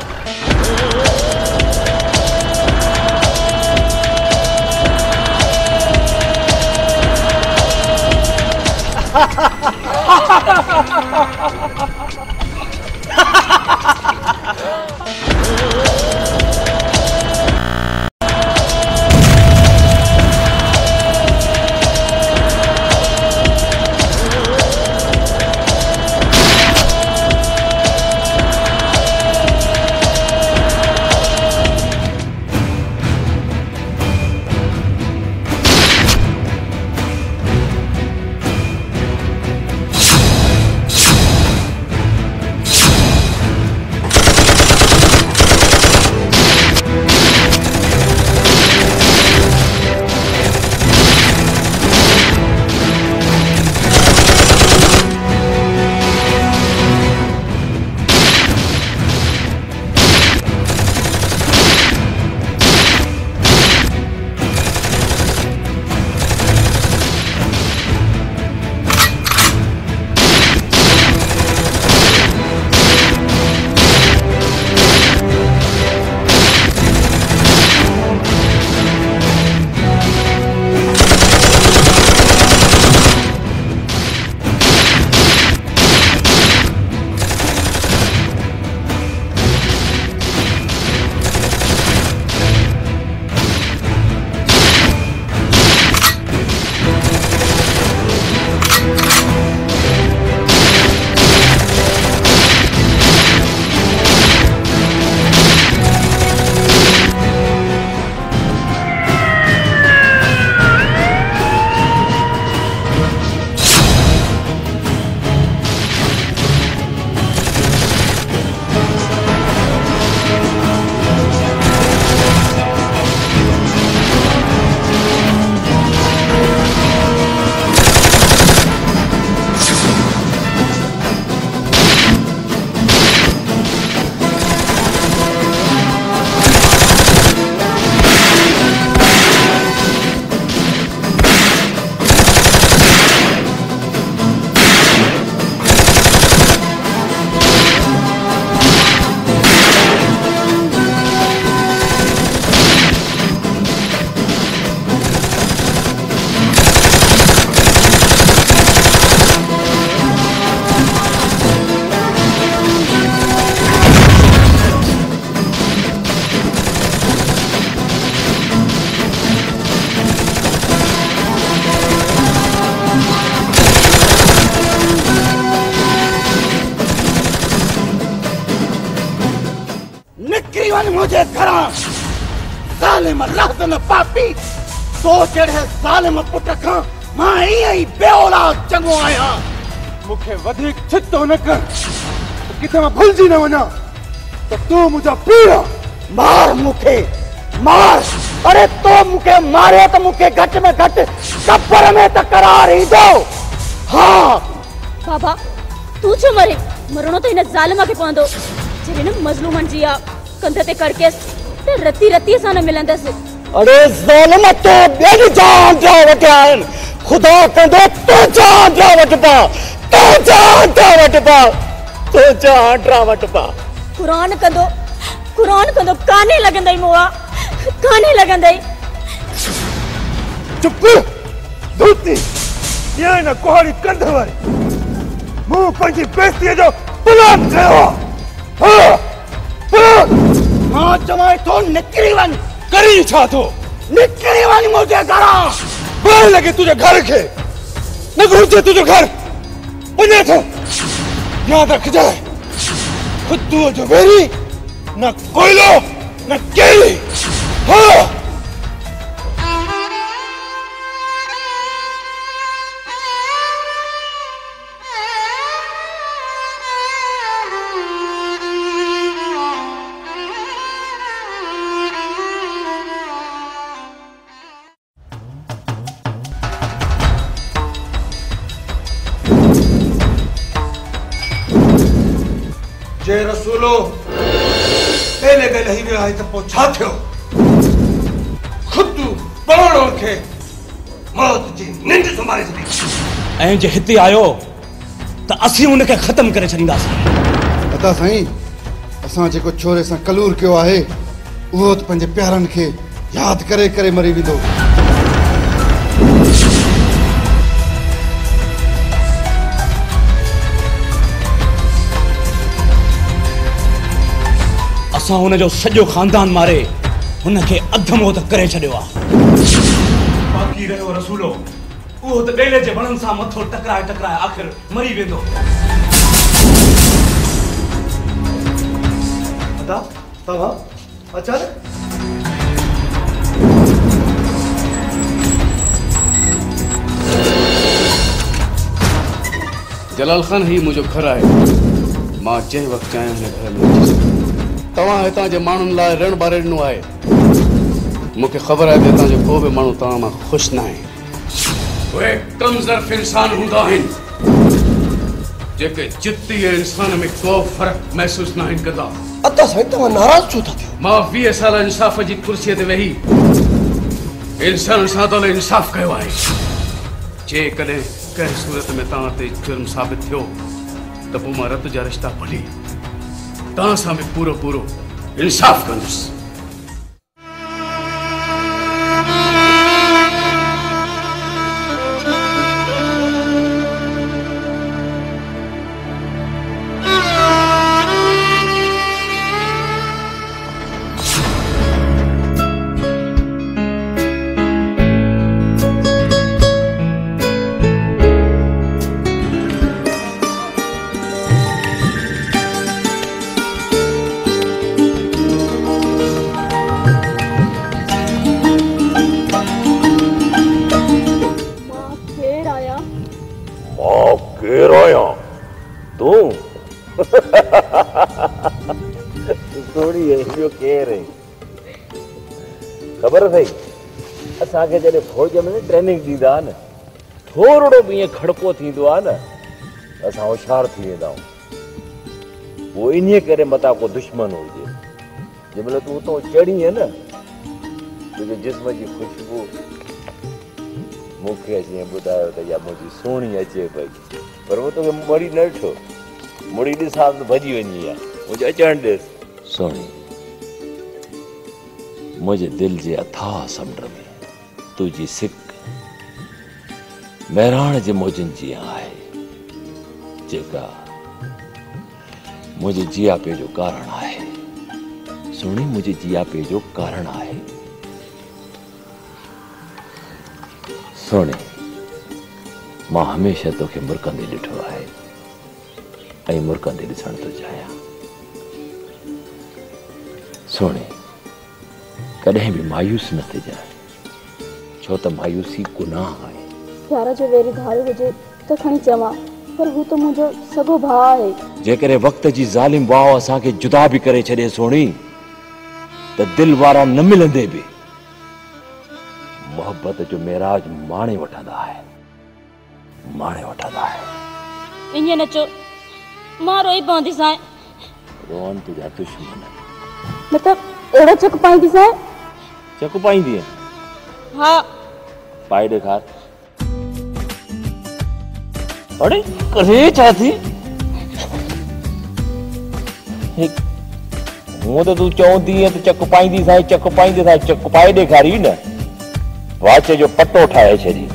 मुझे घरा ज़ालिम राज़न पापी तो जड़े ज़ालिम पुट खां मां ईअं ई बेऔलाद चङो आहियां मूंखे वधीक छितो न कर किथे मां भुलिजी न वञा त तूं मुंहिंजो पीउ मार मूंखे मार अरे तो मूंखे मारे त मूंखे घटि में घटि कब्र में त करार ईंदो हाँ बाबा तू छो मरे मरणो तो इन ज़ालिम खे पवंदो जॾहिं न मज़लूमनि जी आ कंध ते कड़केस त रती रती सां न मिलंदसि अरे ज़ालिम तो ॿियनि जान जा वटिया आहिनि खुदा कंदो तो जान जा वटि पा तो जान जा वटि पा तो जान जा वटि पा कुरान कंदो कुरान कंदो काने लॻंदई मोआ काने लॻंदई चुप धूती ये न कोहड़ी कंध वारी मूं पंहिंजी बेइज़तीअ जो प्लान कयो आहे हाँ प्लान मां मां चवां थो निकिरी वञ। करी छा थो? निकिरी वञ मुंहिंजे घरां। बुरा लगे तुझे घर के न घुर्जे तुझो घर वञे थो। याद रखजाए खुदू जो वेरी न कोयलो न केली। हाँ जे रसूलो पहले गल ही वियो आहे त पोइ छा थियो? खुद पाण खे मौत जी निंड सुम्हारे छॾी ऐं जे हिते आयो त असीं उनखे ख़त्म करे छॾींदासीं। अता साईं असां जेको छोरे सां कलूर कयो आहे उहो त पंहिंजे प्यारनि खे यादि करे करे मरी वेंदो। असां हुनजो सॼो खानदान मारे हुनखे अध मौत करे छॾियो आहे। बाक़ी रहियो रसूलो उहो त ॾेले जे वणनि सां मथो टकराए टकराए आख़िर मरी वेंदो। अदा तव्हां अचानक जलाल खान ही मुझो घर आहे। मां जंहिं वक़्तु चाहियां हिन घर में अची सघां। तव्हां हितां जे माण्हुनि लाइ रण बारे ॾिनो आहे। मूंखे ख़बर आहे त हितां जो को बि माण्हू तव्हां मां ख़ुशि न आहे। उहे कमज़ोर इंसान हूंदा आहिनि जेके जिद्दी ऐं इंसान में को फ़र्क़ु महसूसु न आहिनि कंदा। अता साईं तव्हां नाराज़ छो था थियो? मां वीह साल इंसाफ़ जी कुर्सीअ ते वेही इंसान सां दौले इंसाफ़ कयो आहे। जेकॾहिं कंहिं सूरत में तव्हां ते जुर्म साबित थियो त पोइ मां रत जा रिश्ता भली तव्हां सां बि पूरो पूरो इंसाफ़ कंदुसि। खबर सही असांखे जॾहिं फौज में ट्रेनिंग ॾींदा न थोरो बि ईअं खड़को थींदो आहे न असां होशियार थी वेंदा आहियूं। पोइ इन करे मथां को दुश्मन हुजे जंहिंमहिल तूं उतां चढ़ी आहे न तुंहिंजे जिस्म जी ख़ुशबू मूंखे अची ॿुधायो त इहा मुंहिंजी सुहिणी अचे पई पर उहो तोखे मुड़ी न ॾिठो मुड़ी ॾिसां त भॼी वञी आहे मुंहिंजो अचणु ॾिस सुहिणी मुझे दिल जे अथाह समुंड में तुझी सिक बहिराण जे मौजनि जी आहे जेका मुंहिंजे जियापे जो कारण आहे। सुणी मुंहिंजे जियापे जो कारण आहे। सुणे मां हमेशह तोखे मुरकंदे ॾिठो आहे ऐं मुरकंदे ॾिसण थो चाहियां। सुणे कॾहिं बि मायूस न थिजांइ छो त मायूसी गुनाह आहे। प्यार जो वेरी धारो हुजे त खणी चवां पर हू त मुंहिंजो सॻो भाउ आहे। जेकॾहिं वक़्त जी ज़ालिम वाह असांखे जुदा बि करे छॾे सोणी त दिल वारा न मिलंदे बि मोहब्बत जो मेराज माणे वठंदा आहिनि माणे वठंदा आहिनि। ईअं न चओ मां रोई पवंदीसांइ। रोअन तुंहिंजा दुश्मन मतिलब अहिड़ो चक पाईंदीसांइ। चक पाईंदी हा पाए ॾेखार। अरे करे छा थी हूअं त तूं चवंदी त चक पाईंदी साईं चक पाईंदी साईं चक पाए ॾेखारी न वाच जो पटो ठाहे छॾी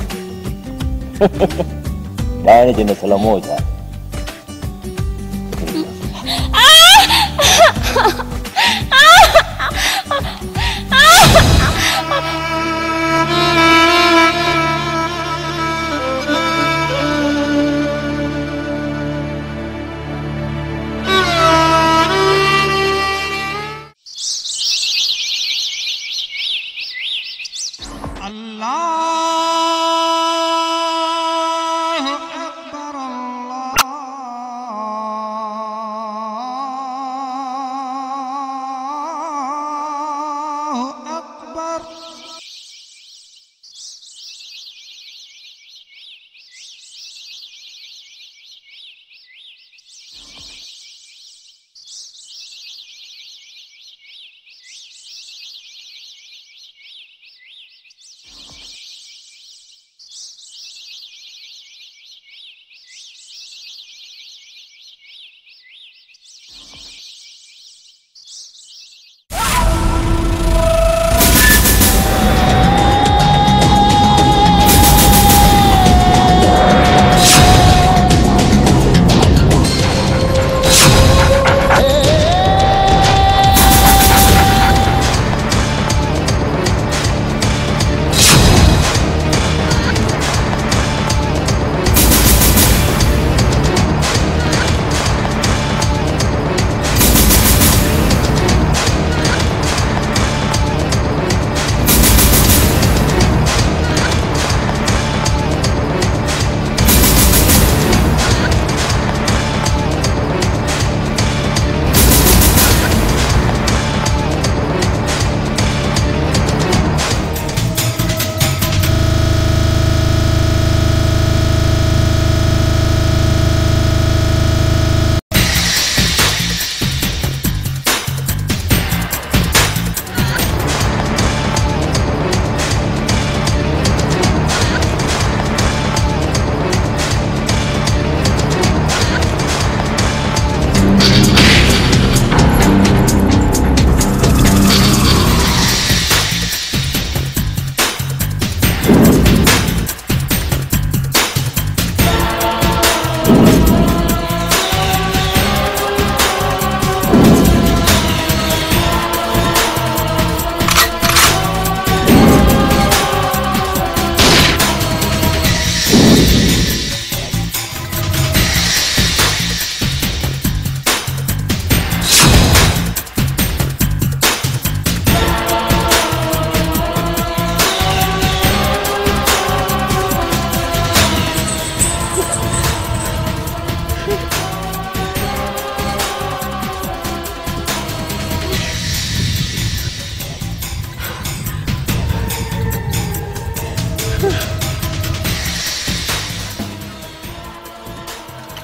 ॻाइण जे नसल मोह छा।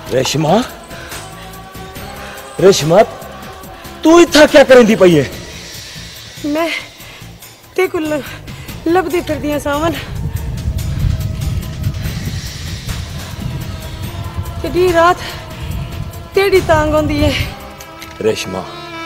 रेशमा रेशमा तू इतना क्या करेंदी पई है? मैं तेको लभदी फिरदी हां सावन। तेरी रात तेरी तांग होंदी है। रेशमा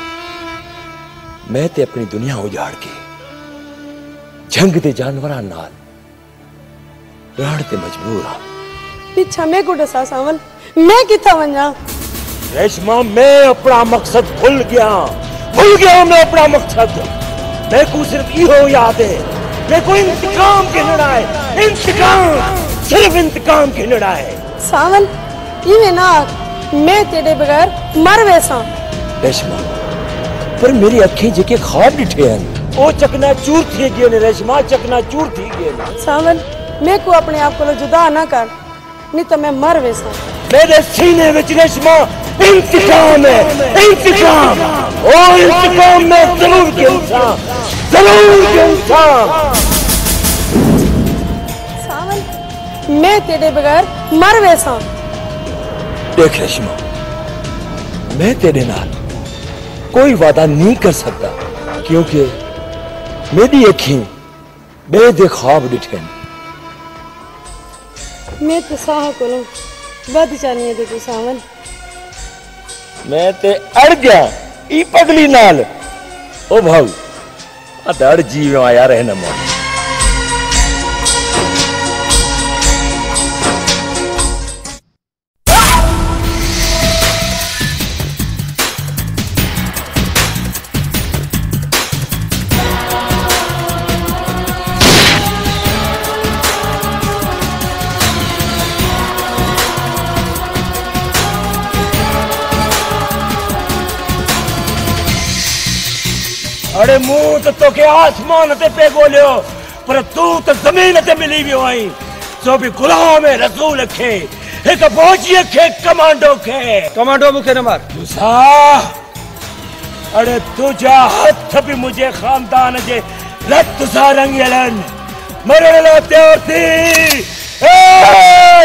मैं ते अपनी दुनिया उजाड़ के जंग दे जानवरां नाल रहण ते मजबूर हां। पीछा मैं को दसा सावन, मैं किथा वंजा? रेशमा मैं अपना मकसद भूल गया भूल गया मैं अपना मकसद। मैं को सिर्फ इहो याद है, मैं को इंतकाम गिनना है, इंतकाम, सिर्फ इंतकाम गिनना है। सावन इवे ना मैं तेरे बगैर मर वैसा। रेशमा पर मेरी अखीं जेके ख्वाब डिठे हैं ओ चकना चूर थी गए ने। रेशमा चकना चूर थी गए। सावन मैं को अपने आप को जुदा ना कर, नहीं तो मैं मर वैसा। मेरे सीने विच रेशमा इंतकाम है, इंतकाम। ओ इंतकाम में जरूर गिनता, जरूर गिनता। सावन मैं तेरे बगैर मर वैसा। देख रेशमा मैं तेरे नाल कोई वादा नहीं कर सकता क्योंकि मेरी अखीं बेदे ख्वाब डिठे। मैं तो साह को बद चाहनी है देखो सावन। मैं ते अड़ गया ई पगली नाल। ओ भाऊ अड़ जीव आया रहना मां। अरे मुंह तो तोखे आसमान ते पे गोलियो पर तू तो जमीन ते मिली भी आई। जो भी गुलाम है रसूल खे एक फौजी खे कमांडो खे। कमांडो मुखे न मार मूसा। अरे तुझा हथ भी मुझे खानदान जे रत सा रंगलन मरण लो तैयार थी। ए!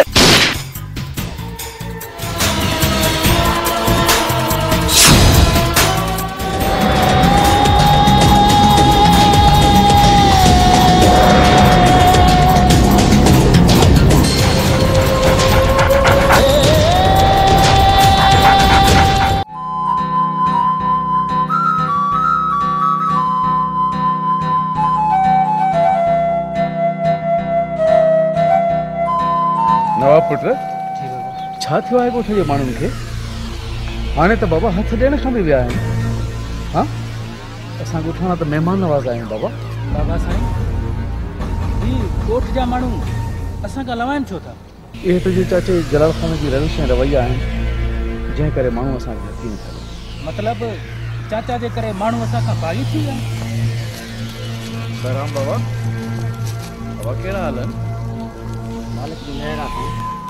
नवाब पुत्र छा थियो आहे ॻोठ जे माण्हुनि खे? हाणे त बाबा हथ ॾियण खां बि विया आहिनि। हाँ असां ॻोठाणा त महिमान नवाज़ आहियूं बाबा। बाबा साईं ही ॻोठ जा माण्हू असां खां लवाइनि छो था? इहे तुंहिंजे चाचे जलाल ख़ान जी रविश ऐं रवैया आहिनि जंहिं करे माण्हू असांखे हथी नथा ॾियनि। मतिलबु चाचा जे करे माण्हू असां खां भागी थी विया आहिनि। बहराम बाबा बाबा कहिड़ा हाल आहिनि? मालिक जी मेहर आहे।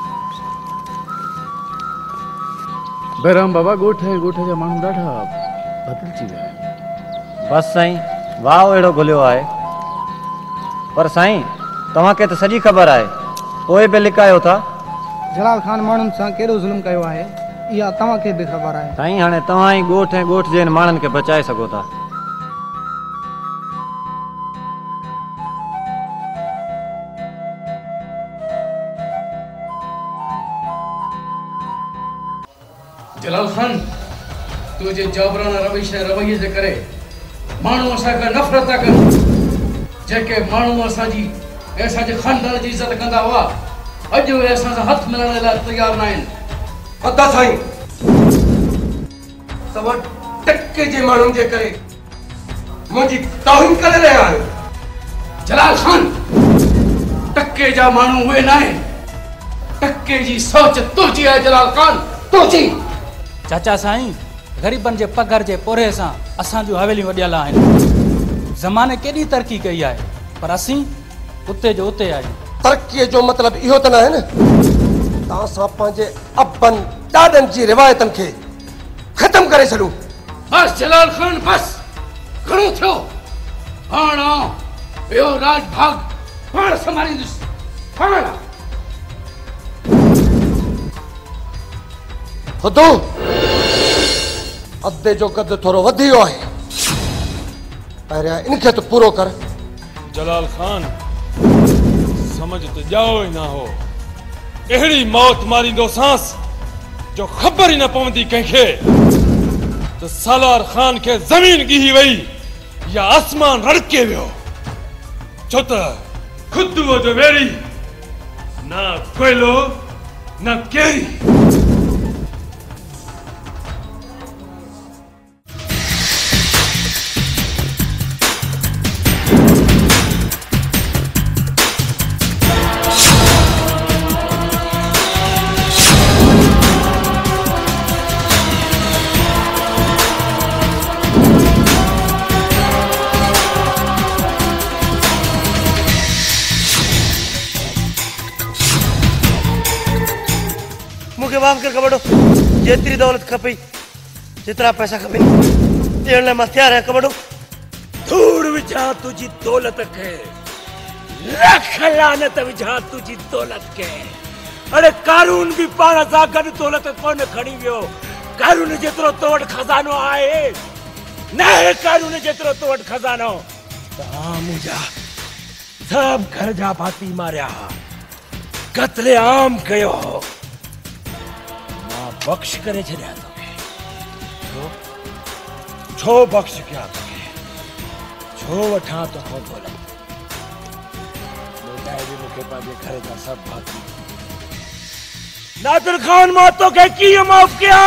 बहराम बाबा ॻोठ ऐं ॻोठ जा माण्हू ॾाढा बदिलजी विया आहिनि। बस साईं वाह अहिड़ो घुलियो आहे पर साईं तव्हांखे त सॼी ख़बर आहे पोइ बि लिकायो था। जलाल खान माण्हुनि सां कहिड़ो ज़ुल्म कयो आहे इहा तव्हांखे बि ख़बर आहे। साईं हाणे तव्हां ई ॻोठ ऐं ॻोठ जे माण्हुनि खे बचाए सघो था। जलाल खान तुझे जाबराना रविश ऐं रवैये जे करे माण्हू असांखां नफ़रत था कनि। जेके माण्हू असांजी ऐं असांजे ख़ानदान जी इज़त कंदा हुआ अॼु उहे असां सां हथ मिलाइण लाइ तयारु न आहिनि। अदा साईं तव्हां टके जे माण्हुनि जे करे मुंहिंजी तौहीन करे रहिया आहियो। जलाल खान टके जा माण्हू उहे न आहिनि, टके जी सोच तुंहिंजी आहे। जलाल खान तुंहिंजी। चाचा साईं ग़रीबनि जे पघर जे पोरे सां असां जूं हवेलियूं वॾियल आहिनि। ज़माने केॾी तरक़ी कई आहे पर असीं उते जो उते आहियूं। तरक़ीअ जो मतिलबु इहो त न आहे न त असां पंहिंजे अबनि ॾाॾनि जी रिवायतनि खे ख़तमु करे छॾूं। बस जलाल खान बस घणो थियो। हाणे ॿियो राज भाग पाण संभालींदुसि। पाण खुदू अद्धे जो कद थोरो वधी वियो आहे पहिरियां इनखे तो पूरो कर। जलाल खान समझ तो जाओ ही ना हो अहिड़ी मौत मारींदो सांस जो ख़बर ही न पवंदी कंहिंखे तो सालार खान के जमीन गिही वई या आसमान रड़के वियो छो त खुदूअ जो वेरी ना कोयलो ना केरी। मुझे माफ कर कबड़ो जेतरी दौलत खपई जितना पैसा खपई देण लाइ मां तैयार है कबड़ो। धूड़ विझा तुझी दौलत के लख लानत विझा तुझी दौलत के। अरे कारून भी पाण सां गॾु दौलत कोन खणी वियो। कारून जेतिरो तो वटि खज़ानो आहे न आहे कारून जेतिरो तो वटि खज़ानो तव्हां मुंहिंजा सभु घर जा भाती मारिया कत्ले आम कयो बख्श करे छड़िया तोखे छो छो बख्श किया तोखे छो वठा तो को दौलत मोटाए भी मुखे पाजे घर जा सब बाकी नादिर खान मां तोखे की माफ किया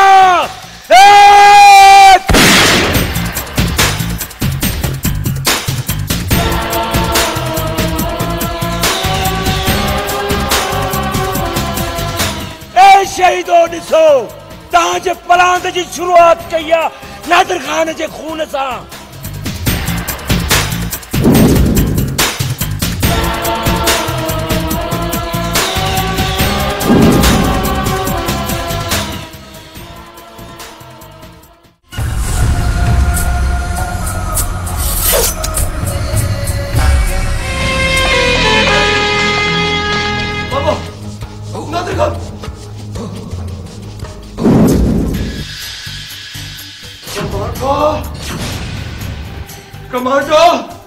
शहीदो ॾिसो तव्हांजे पलांद जी शुरूआत कई आहे नादिर खान जे खून सां। कमांडो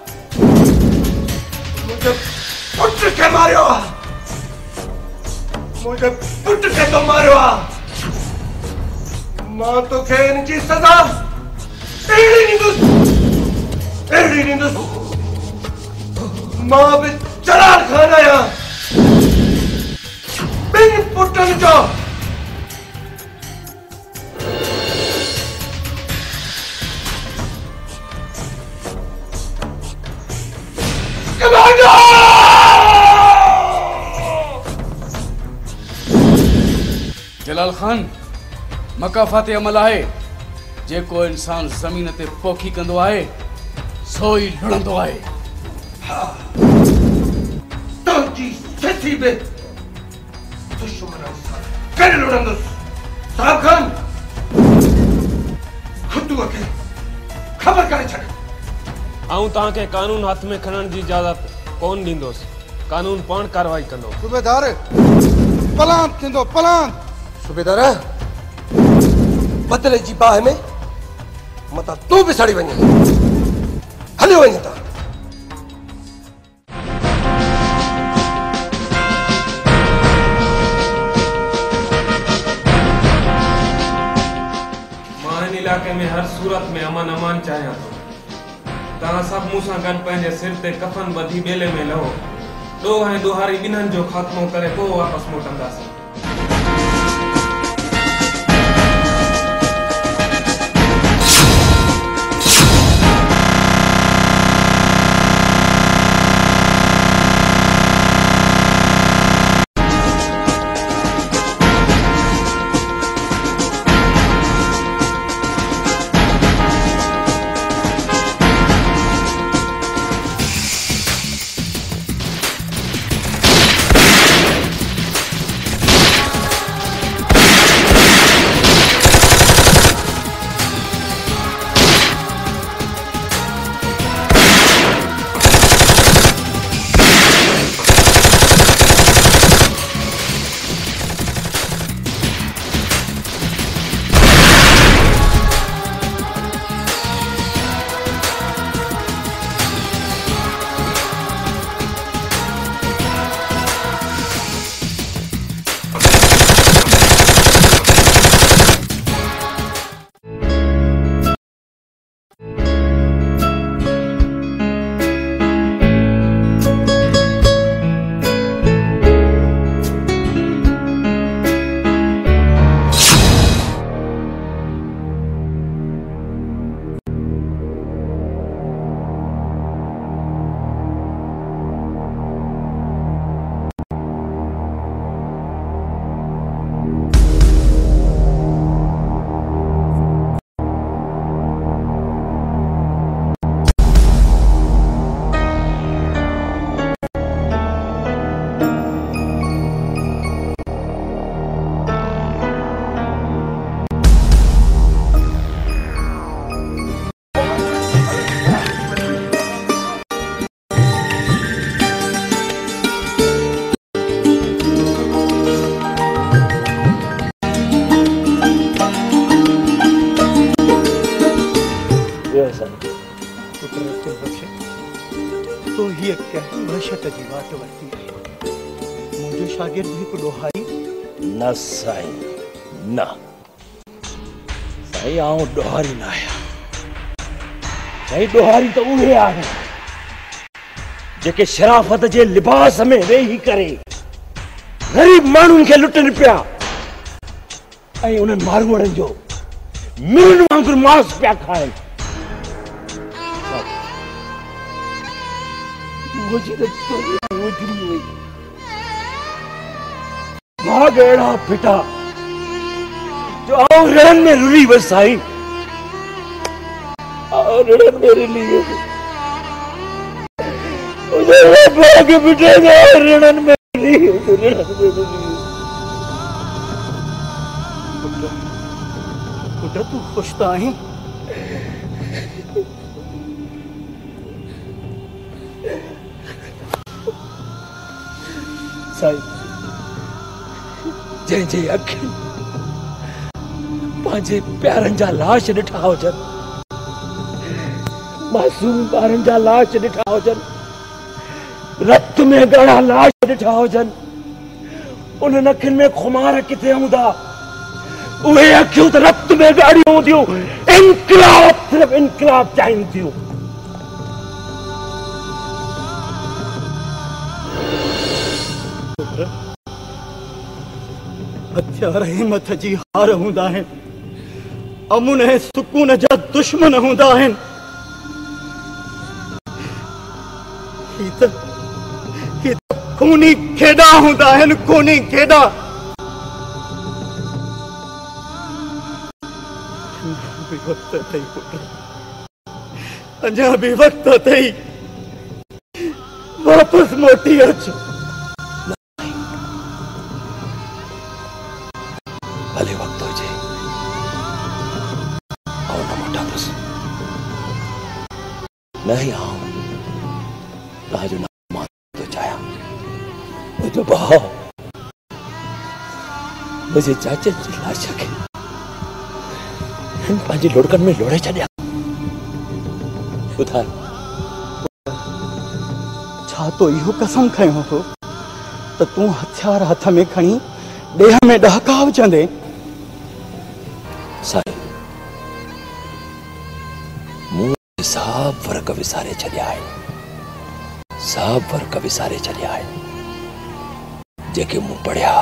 मुझे पुट के मारियो मुझे पुट के तो मारियो मां तो के इनकी सजा एड़ी नहीं दूस एड़ी नहीं दूस मां भी जलाल खान आया बिन पुटन जो जलाल खान मकाफात अमल है जेको इंसान जमीन ते पोखी कंदो आहे सो ही लुड़ंदो आहे। तोजी सथी बे दुश्मन कर लुड़ंदुस साहब खान खुद के खबर करे छड़ आऊं ता के कानून हाथ में खणन जी इजाजत कौन दींदोस कानून पाण कार्रवाई कंदो। सूबेदार पलांत थींदो पलांत सूबेदार बदले जी बाह में मता तू भी सड़ी वने हलियो वने ता मान इलाके में हर सूरत में अमन अमान चाहिए तो ता सब मूसा गन पंहिंजे सिर ते कफन बधी बेले में लहो दो है दोहारी बिनन जो खात्मो करे को वापस मोटंदासी। पुत्र रसूल बख्श तो ये कहिड़ी वहशत जी वाट वरती आहे। मुंहिंजो शागिर्द हिकु ॾोहारी न साईं न साईं आऊं ॾोहारी न आहियां। साईं ॾोहारी त उहे आहिनि जेके शराफ़त जे लिबास में वेही करे ग़रीब माण्हुनि खे लुटनि पिया ऐं उन्हनि मारूअड़नि जो मिलनि वांगुरु मांस पिया खाइनि। मुंहिंजी त दुनिया उजड़ी वई। भाग अहिड़ा फिटा जो आऊं रण में रुली वियुसि साईं। आऊं रण में रुली वियुसि। मुंहिंजा भाग फिटा जो रण में रुली वियुसि, रण में रुली वियुसि। पुट तूं ख़ुशि त आहीं? साईं जंहिंजे अखियुनि पंहिंजे प्यारनि जा लाश ॾिठा हुजनि, मासूम ॿारनि जा लाश ॾिठा हुजनि, रत में ॻड़ा लाश ॾिठा हुजनि, उन्हनि अखियुनि में खुमार किथे हूंदा? उहे अखियूं त रत में ॻाढ़ियूं हूंदियूं। इनकलाब सिर्फ़ इनकलाब चाहिनि थियूं। हथियार हिम्मत जी हार हूंदा आहिनि, अमुन ऐं सुकून जा दुश्मन हूंदा आहिनि। ही त ही त खूनी खेॾा हूंदा आहिनि, खूनी खेॾा। अञा बि वक़्तु अथई पुट, अञा बि वक़्तु अथई, वापसि मोटी अच। भले वक्त हुजे और न मोटांदुसि, न ही आऊं तव्हांजो नाम मां थो चाहियां। मुंहिंजो भाउ मुंहिंजे चाचनि जी लाश खे हिन पंहिंजी लुड़कनि में लोड़े छॾिया। ॿुधाए छा तो इहो कसम खयो हो त तूं हथियार हथ में खणी ॾेह में ॾहका विझंदे? साईं मूं सभु फ़र्क़ विसारे छॾिया आहिनि, सभु फ़र्क़ विसारे छॾिया आहिनि जेके मूं पढ़िया।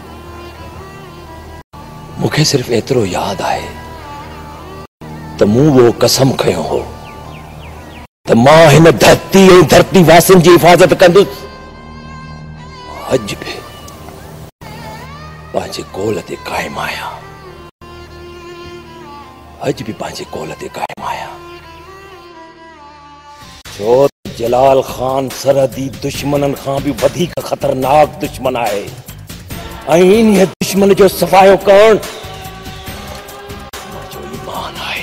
मूंखे सिर्फ़ एतिरो यादि आहे त मूं वो कसम खयो हो त मां हिन धरती ऐं धरती वासियुनि जी हिफ़ाज़त कंदुसि। अॼु बि पंहिंजे कोल ते क़ाइमु आहियां, अॼु बि पंहिंजे कोल ते क़ाइमु आहियां। छो त जलाल ख़ान सरहदी दुश्मननि खां बि वधीक ख़तरनाक दुश्मन आहे ऐं इन दुश्मन जो सफ़ायो करणु मुंहिंजो ईमान आहे,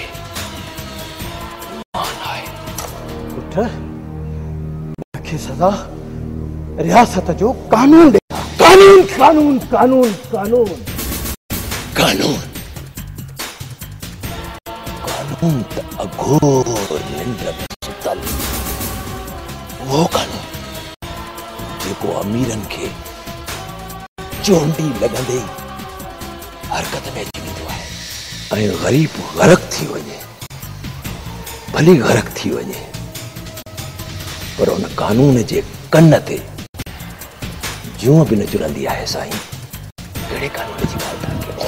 ईमान आहे। पुट मूंखे सज़ा रियासत जो कानून ॾे। कानून कानून कानून कानून कानून कानून त अघोर निंड में सुतल वो कानून जेको अमीरनि खे चोंडी लॻंदे ई हरकत में अची वेंदो आहे ऐं ग़रीब ग़रक़ थी वञे, भली ग़रक़ थी वञे, पर उन कानून जे कन ते जूं बि न चुरंदी आहे। साईं कहिड़े कानून जी ॻाल्हि था कयो?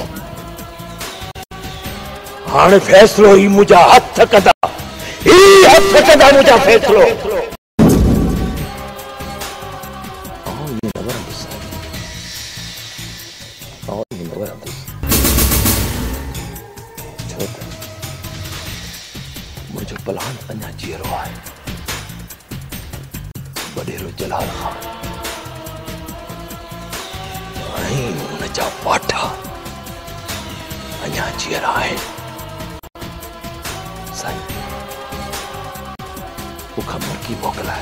हाणे फ़ैसिलो ही मुंहिंजा हथ कंदा, ही हथ कंदा मुंहिंजा फ़ैसिलो। आउं ईअं न वरंदुसि, आउं ईअं न वरंदुसि, छो त मुंहिंजो प्लान अञा जीअरो आहे। वॾेरो जलाल ख़ान ऐं हुन जा पाठा अञा जीअरा आहिनि। साईं मूंखां मुर्गी मोकिलाए,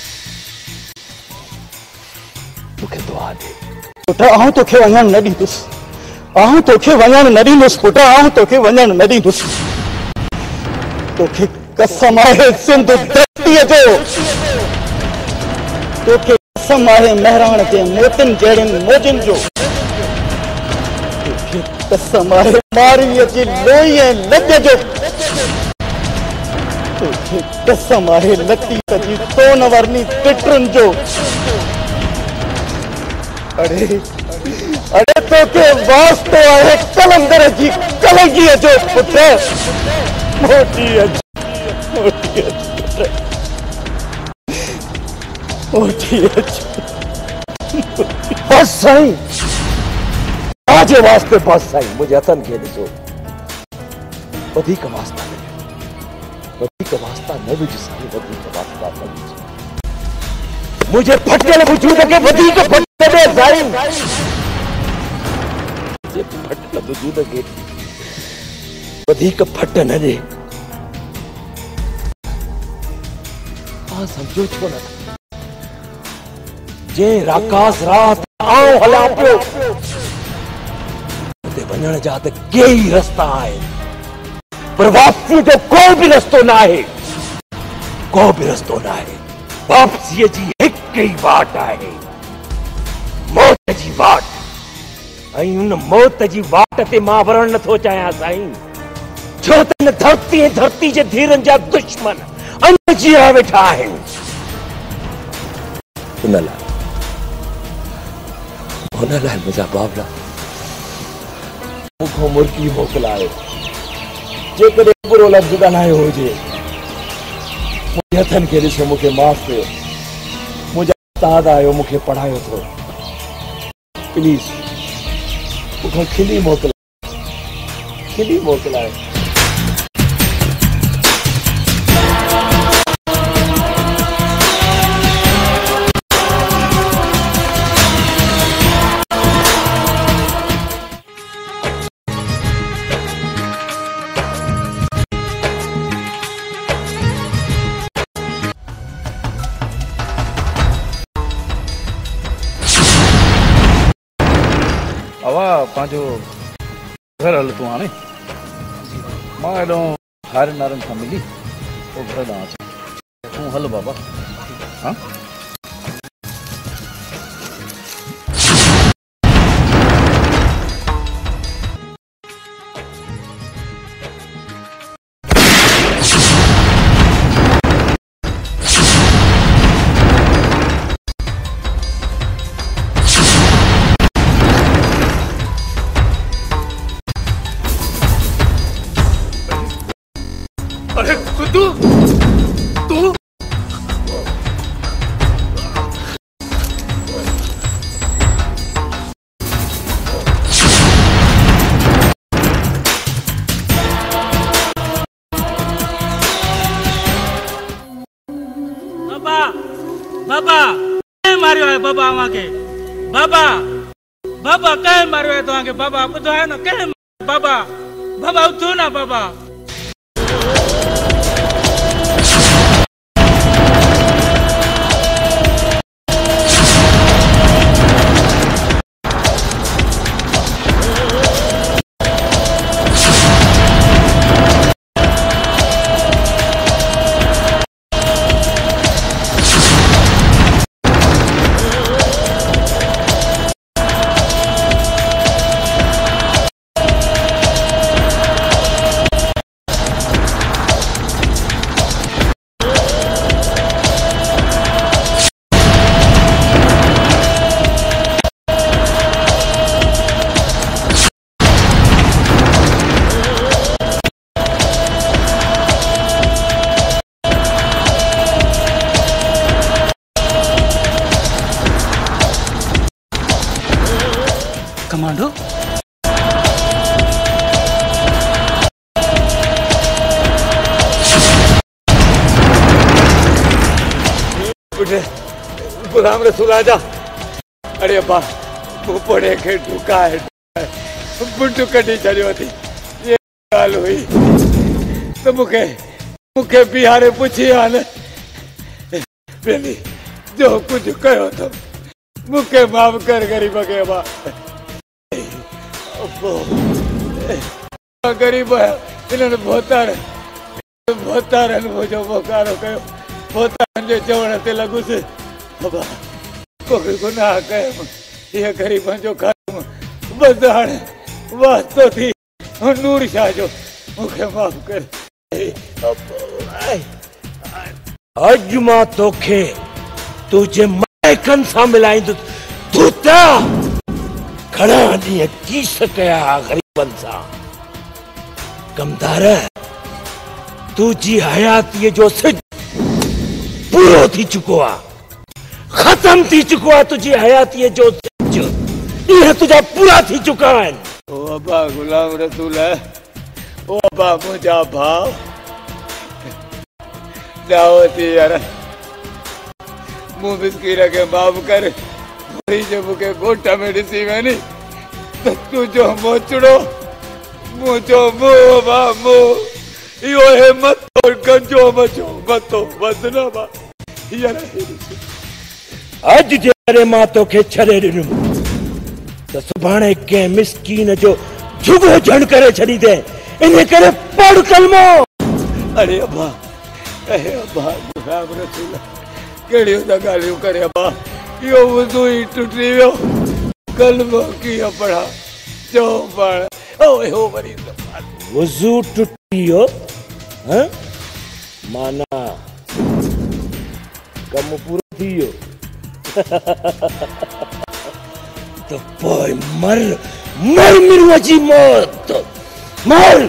मूंखे दुआ ॾे। पुट आऊं तोखे वञण न ॾींदुसि, आऊं तोखे वञण न ॾींदुसि पुट, आऊं तोखे वञण न ॾींदुसि। तोखे कसम आहे सिंध धरतीअ जो तोखे कसम आहे महराण जे मोतिन जहिड़नि मौजनि जो तोखे कसम आहे मारीअ जी लोई ऐं लज जो तोखे कसम आहे लतीफ़ जी सोन वरनी टिटरुनि जो अड़े अड़े तोखे वास्तो आहे कलंदर जी कलंगीअ जो पुत्र मोटी अच मोटी अच मोटी अच बस साईं आजे वास्ते बस साईं मुझे हथन के ॾिसो वधीक वास्ता न वधीक वास्ता न विझ साईं वधीक वास्ता न विझ मुझे फटियल वजूद के वधीक फट दे साईं मुझे फटियल वजूद के वधीक फट न दे आ समझो छो न जे राकास रात आओ हला पियो उते वञण जा त कई रस्ता आहे पर वापसी जो कोई भी रस्तो ना है को भी रस्तो ना है वापसी जी एक ही वाट है मौत जी वाट ऐं उन मौत जी वाट ते मां वरण नथो चाहियां साईं छो त इन धरती ऐं धरती जे धीरनि जा दुश्मन अञा जीरा वेठा आहिनि उन लाइ उन लाइ मुंहिंजा बाबला मूंखां मुर्गी मोकिलायो जेकॾहिं बुरो लफ़्ज़ ॻाल्हायो हुजे मुंहिंजे हथनि खे ॾिसो मूंखे माफ़ कयो मुंहिंजा उस्ताद आयो मूंखे पढ़ायो थो प्लीज़ मूंखां खिली मोकिलायो खिली मोकिलायो अवा पंहिंजो घर हल तूं हाणे मां हेॾो हारे नारनि सां मिली पोइ घर ॾांहुं अचां तूं हल बाबा हा अरे खुदू तू बाबा बाबा कहीं मारियो है बाबा वहां के बाबा बाबा कहीं मारियो है तो वहां के बाबा ॿुधो है ना कहीं बाबा बाबा उठो ना बाबा कमांडो गुलाम रसूल आजा अरे अब्बा तूं पढ़े खे ढुका है बुंडू कढी छॾियो थी ये ॻाल्हि हुई त मूंखे मूंखे बिहारे पुछी आहे न बेली जो कुझु कयो अथमि मूंखे माफ़ कर ग़रीब खे अब्बा गरीब इन्हनि बोतार भोतारन मुझो मोकारो कयो भोतारन जे चवण ते लगुसि बाबा कोई गुनाह कयो ये गरीबन जो घर बस हाणे वास्तो थी नूर शाह जो मुखे माफ कर अज मां तोखे तुझे माइकन सां मिलाईंदुसि तूं त घणा ॾींहं कीस कया गरीबन सां कमदार तुझी हयातीअ जो सिज पूरो थी चुको आहे खत्म थी चुको आहे तुझी हयातीअ जो सिज ॾींहं तुझा पूरा थी चुका आहिनि ओ अबा गुलाम रसूल ओ अबा मुंहिंजा भाउ दावती यार मूं बिस्कीर खे माफ़ कर वरी जो मूंखे ॻोठ में ॾिसी वञी त तुंहिंजो मोचड़ो मुंहिंजो मुंहुं बा मुंहुं इहो हे मथो गंजो मचो मथो बदना बा यार अॼु जॾहिं मां तोखे छॾे ॾिनुमि त सुभाणे कंहिं मिसकीन जो जुगो झण करे छॾींदे इन करे पढ़ कलमो अरे अबा अरे अबा गुलाम रसूल कहिड़ियूं त ॻाल्हियूं करे अबा इहो वुज़ू ई टुटी वियो कलमो कीअं पढ़ा चओ पाण ओए हो वरी वुज़ू टुटी वियो हाँ माना कम पूरो थी वियो तो पोइ मर मर मिरुआ जी मौत मर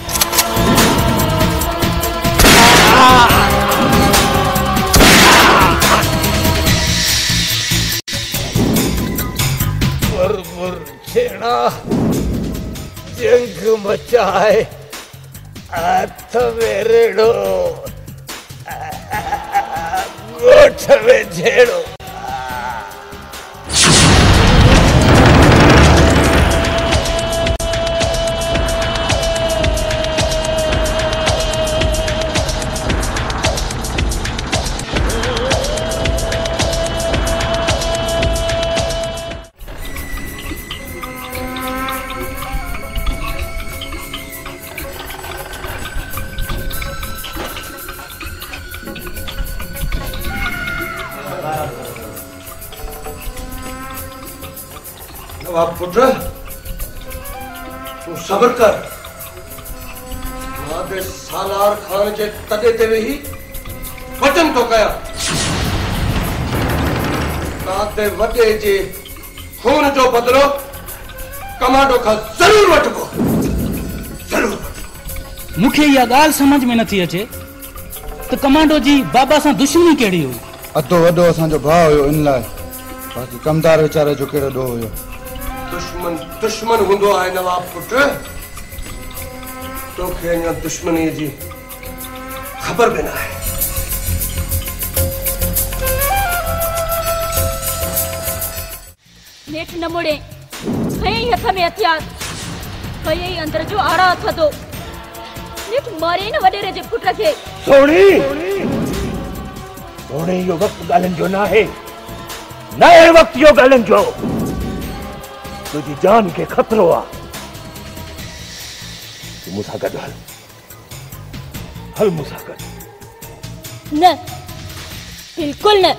मुर मुर छेड़ा जंग मचाए हाथ में रेड़ो गोठ में झेड़ो नवाब पुत्र तू सब्र कर मां सालार खान जे तॾे ते वेही वचन तो कया ताते वॾे जे खून जो बदलो कमांडो खां जरूर वठबो जरूर मूंखे इहा ॻाल्हि समझ में नथी अचे त कमांडो जी बाबा सां दुश्मनी कहिड़ी हुई अतो वॾो असांजो भाउ हुयो इन लाइ बाक़ी कमदार वीचारे जो कहिड़ो ॾोह हुयो दुश्मन दुश्मन हूंदो आहे नवाब पुत्र तोखे अञा दुश्मनी जी ख़बर बि न आहे नेठ न मुड़े खयई हथ में हथियार खयई अंदर जो आड़ा थदो नेठ मारे न वडेरे जे पुट खे सोणी सोणी यो वक्त ॻाल्हियुनि जो न आहे न आहे वक्त यो ॻाल्हियुनि जो तुझी जान के खतरो आ तू मूंसां गॾु हल हल मूंसां गॾु न बिल्कुल न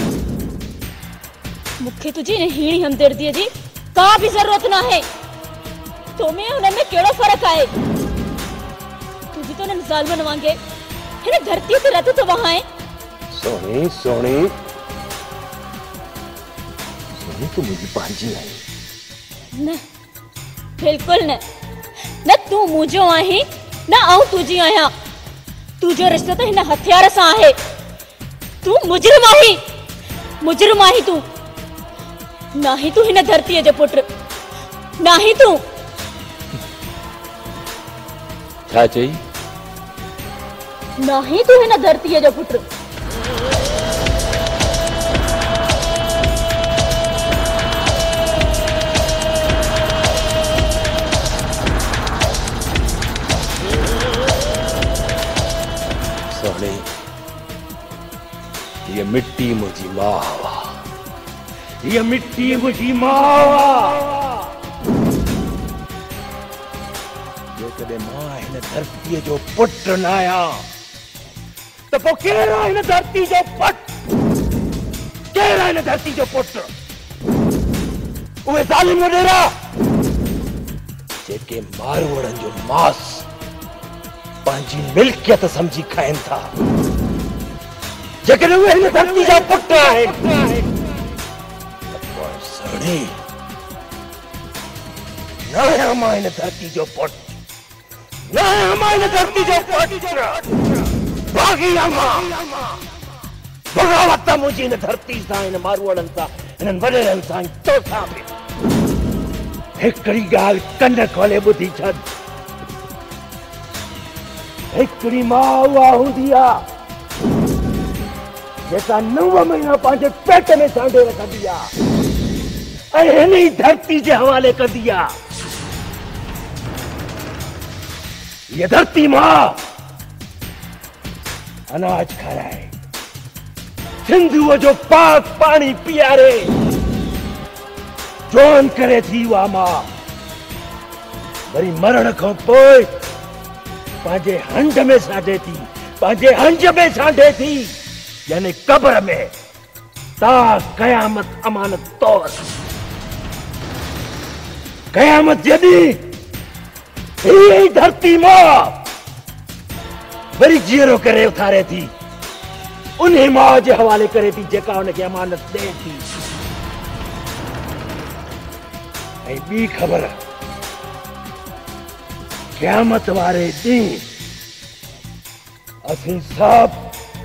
मूंखे तुझी इन हीणी हमदर्दीअ जी का भी जरूरत न आहे तो में हुन में कहिड़ो फर्क आहे तू भी तो न ज़ालिमन वांगे हिन धरती ते रत तो वहां सोणी सोणी सोणी तू मुझी पंहिंजी आई न बिल्कुल न न तू मुझो आहीं न आऊं तुझी आहियां तुझो रिश्तो तो हिन हथियार सां आहे तू मुजरिम आहीं मुजरिम आहीं तू नाही तू हिन धरतीअ जो पुट नाही तू छा चई नाही तू हिन धरतीअ जो पुट सोनी ये मिट्टी मुझी मावा ये मिट्टी मुझी मावा ये जेकॾहिं मां हिन धरतीअ जो पुट न आहियां त पोइ केरु आहे हिन धरती जो पुट? केरु आहे हिन धरती जो पुट? उहे ज़ालिम वॾेरा जेके मारवड़नि जो मांस पंहिंजी मिल्कियत समझी खाइनि था। जेकॾहिं उहे हिन धरती जा पुट आहिनि त पोइ सड़ी न आहियां मां हिन धरती जो पुट, न आहियां मां हिन धरती जो पुट। भागी आहियां मां, बगावत मुंहिंजी हिन धरती सां, हिन मारवड़नि सां, हिननि वॾेरनि सां, तोसां बि। हिकिड़ी ॻाल्हि कन खोले ॿुधी छॾ, हिकिड़ी मां उहा हूंदी आहे जेका नव महीना पंहिंजे पेट में सांडे रखंदी आहे ऐं हिन ई धरती जे हवाले कंदी आहे। ये धरती मां अनाज खाराए, सिंधुअ जो पाक पानी पीआरे, जवान करे थी उहा मां वरी मरण खां पोइ पंहिंजे हंज में सांडे थी, पंहिंजे हंज में सांडे थी, यानी कब्र में, ता कयामत अमानत तौर। कयामत जॾहिं ही धरती मां वरी जीअरो करे उथारे थी, उन्हीं मां जे हवाले करे थी जेका हुनखे अमानत ॾे थी। ऐं ॿी ख़बर, क़यामत वारे ॾींहुं असीं सभु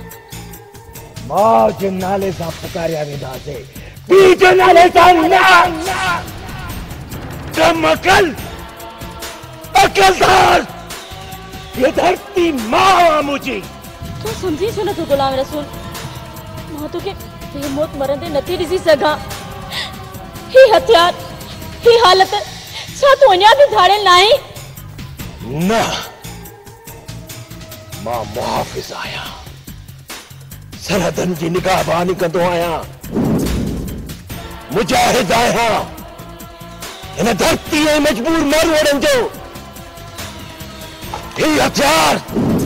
मां जे नाले सां पुकारिया वेंदासीं, पीउ जे नाले सां न। कम अकल, अकलदार, ये धरती मां मुझी। तू समझी छो नथो गुलाम रसूल? मां तोखे बेमौत मरंदे नथी ॾिसी सघां। ही हथियार, ही हालत, छा तूं अञा बि धाड़ियल नाहीं? न, मां मुहाफ़िज़ आहियां, सरहदनि जी निगाहबानी कंदो आहियां, मुजाहिद आहियां हिन धरती ऐं मजबूर मारवड़नि जो। ही हथियार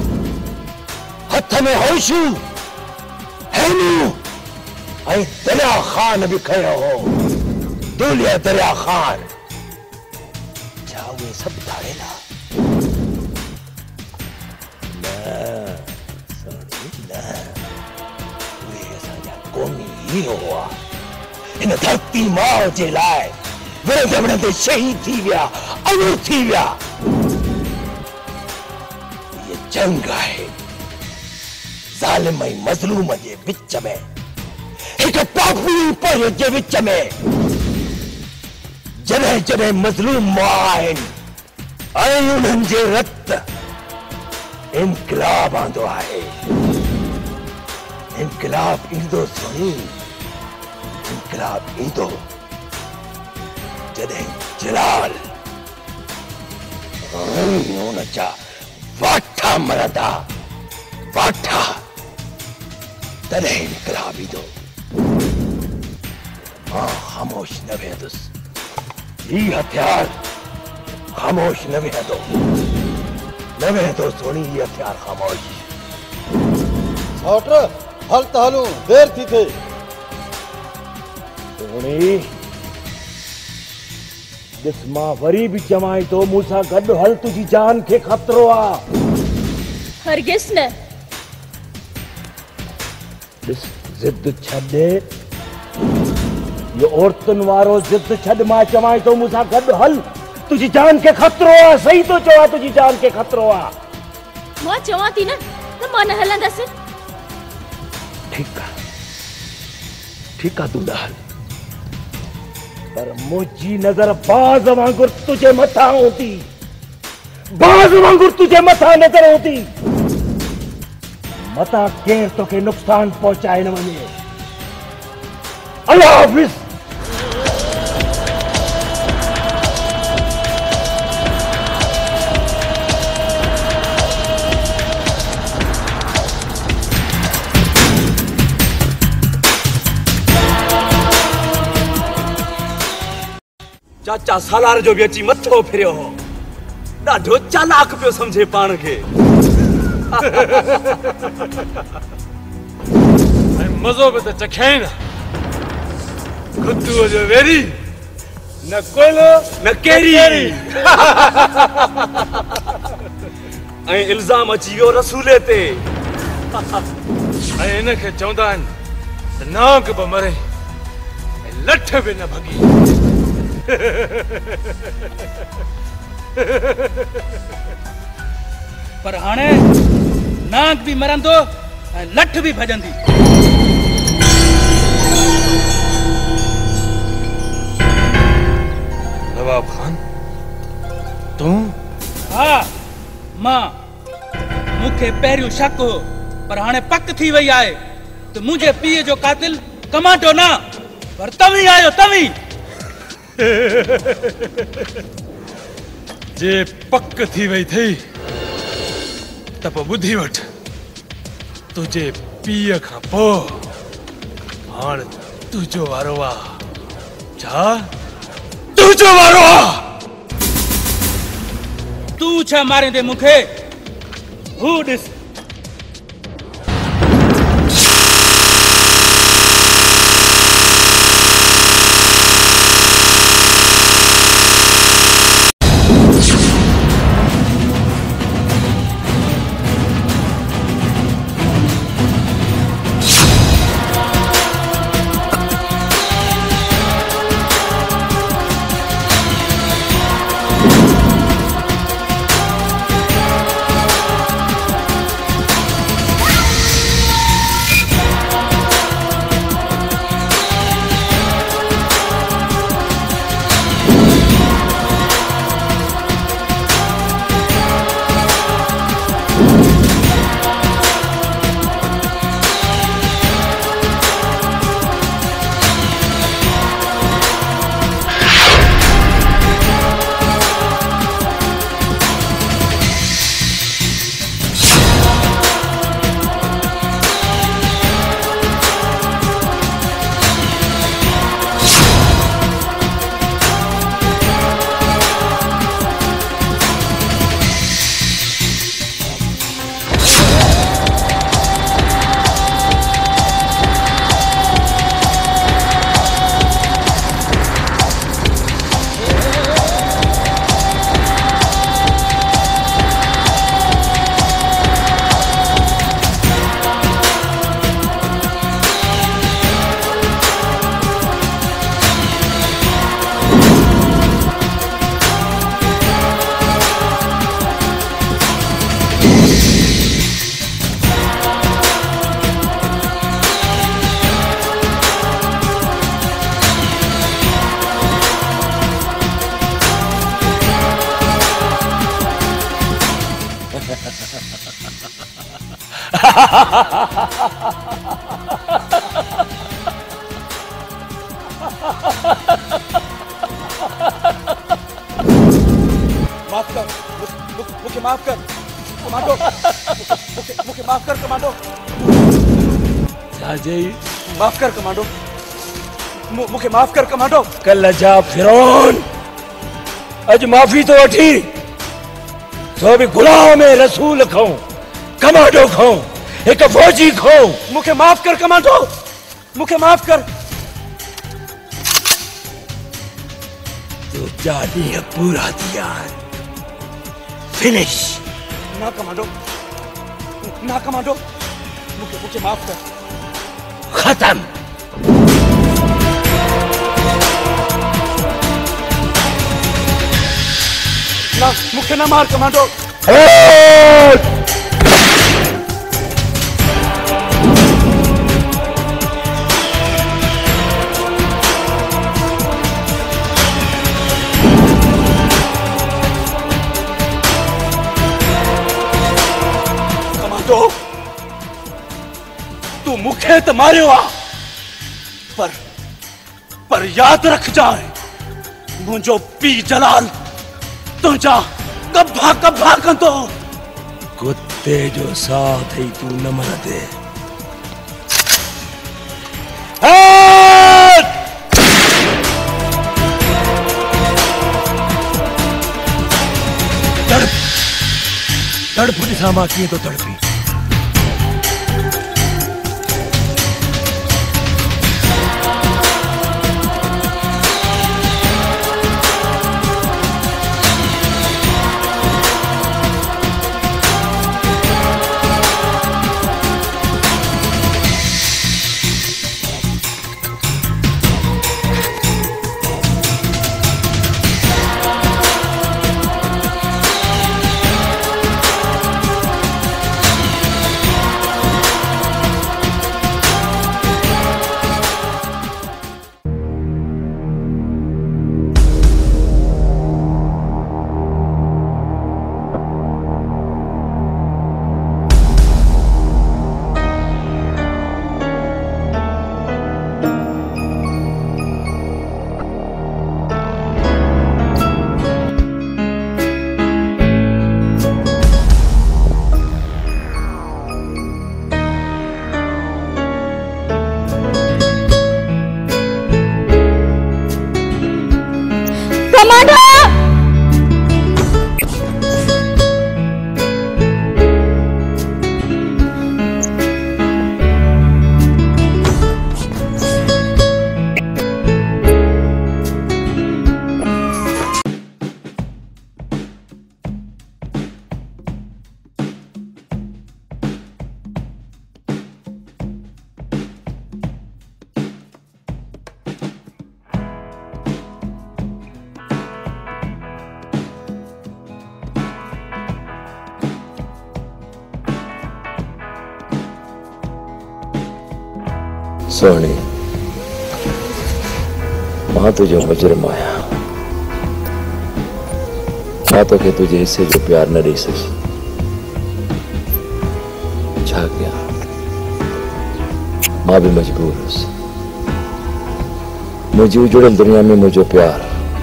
हथ में होशू, हैनू ऐं दरिया खान बि खयो हो, दूलिया दरिया खान। छा उहे सभु धाड़ेला? न सोनी न, उहे असांजा क़ौमी हीरो हुआ, हिन धरती माउ जे लाइ विढ़ंदे विढ़ंदे शहीद थी विया, अमर थी विया। ये जंग आहे ज़ालिम ऐं मज़लूम जे विच में, हिक पापी पोइ जे विच में। जॾहिं जॾहिं मज़लूम मां आहिनि ऐं उन्हनि जे रत इनकलाब आंदो आहे। इनकलाब ईंदो सोनी, इनकलाब ईंदो जॾहिं जलाल हुन जा वाठा मरंदा, वाठा, तॾहिं इनकलाब ईंदो। मां ख़ामोश न वेंदुसि, ही हथियार ख़ामोश न वेंदो, न वेंदो सोनी, ही हथियार ख़ामोश। सौट हल त हलूं, देर थी थिए। सोनी, ॾिस मां वरी बि चवां थो, मूंसां गॾु हल, तुंहिंजी जान खे ख़तरो आहे। हरगिज़ न। ॾिस, ज़िद छॾे, इहो औरतुनि वारो ज़िद छॾ, मां चवां थो मूंसां गॾु हल, तुंहिंजी जान खे ख़तरो आहे। सही थो चवां, तुंहिंजी जान खे ख़तरो आहे। मां चवां थी न त मां न हलंदसि। ठीकु आहे, ठीकु आहे, तूं न हल, पर मुंहिंजी नज़र बाज़ वांगुरु तुंहिंजे मथां हूंदी, बाज़ वांगुरु तुंहिंजे मथां नज़र हूंदी। मथां केरु तोखे नुक़सान पहुचाए न वञे। अल्लाह हाफ़िज़। चाचा सालार जो भी अची मथो फिरियो हो, ॾाढो चालाक पियो समझे पाण खे। ऐं मज़ो बि त चखई न। खुदूअ जो वेरी न कोयलो न केरी। ऐं इल्ज़ाम अची वियो रसूले ते। ऐं इनखे चवंदा आहिनि त नाग बि मरे ऐं लठ बि न भॻी। पर हाणे नाग भी मरंदो ऐं लठ भी भॼंदी। नवाब खान तूं? हा मां। मूंखे पहिरियों शक हो पर हाणे पक थी वई आहे त मुंहिंजे पीउ जो कातिल कमांडो न पर तव्हीं आहियो तव्हीं। जे पक थी वई थई त पोइ ॿुधी वठ। तुंहिंजे पीउ खां पोइ हाणे तुंहिंजो वारो आहे। छा तुंहिंजो वारो आहे? तूं छा मारींदे मूंखे? हू ॾिस। माफ कर मुझे माफ कर कमांडो। मुझे मुझे माफ कर कमांडो। राजे माफ कर कमांडो। मुझे माफ कर कमांडो। कल जा फिरौन अज माफी तो वठी तो भी गुलाम रसूल खो कमांडो खो एक फौजी खो। मुझे माफ कर कमांडो। मुझे माफ कर। तो जानी है पूरा दिया फिनिश। ना कमांडो ना कमांडो मुझे मुझे माफ कर। खत्म। ना मुझे ना मार कमांडो। कमांडो तू मुखे तो मारियो आ पर पर याद रख जाए मुझो पी जलाल तुझा कब्बा कब्बा कंदो। कुत्ते जो साथ ही तू न मर दे। सां मां कीअं थो तड़पी। सोहणी, मां तुझो मुजरिम आया। मां तोखे तुझे हिस्से जो प्यार न ॾेई सघी। छा कयां? मां भी मजबूर हुअसि। मुंहिंजी उजड़ियल दुनिया में मुंहिंजो प्यार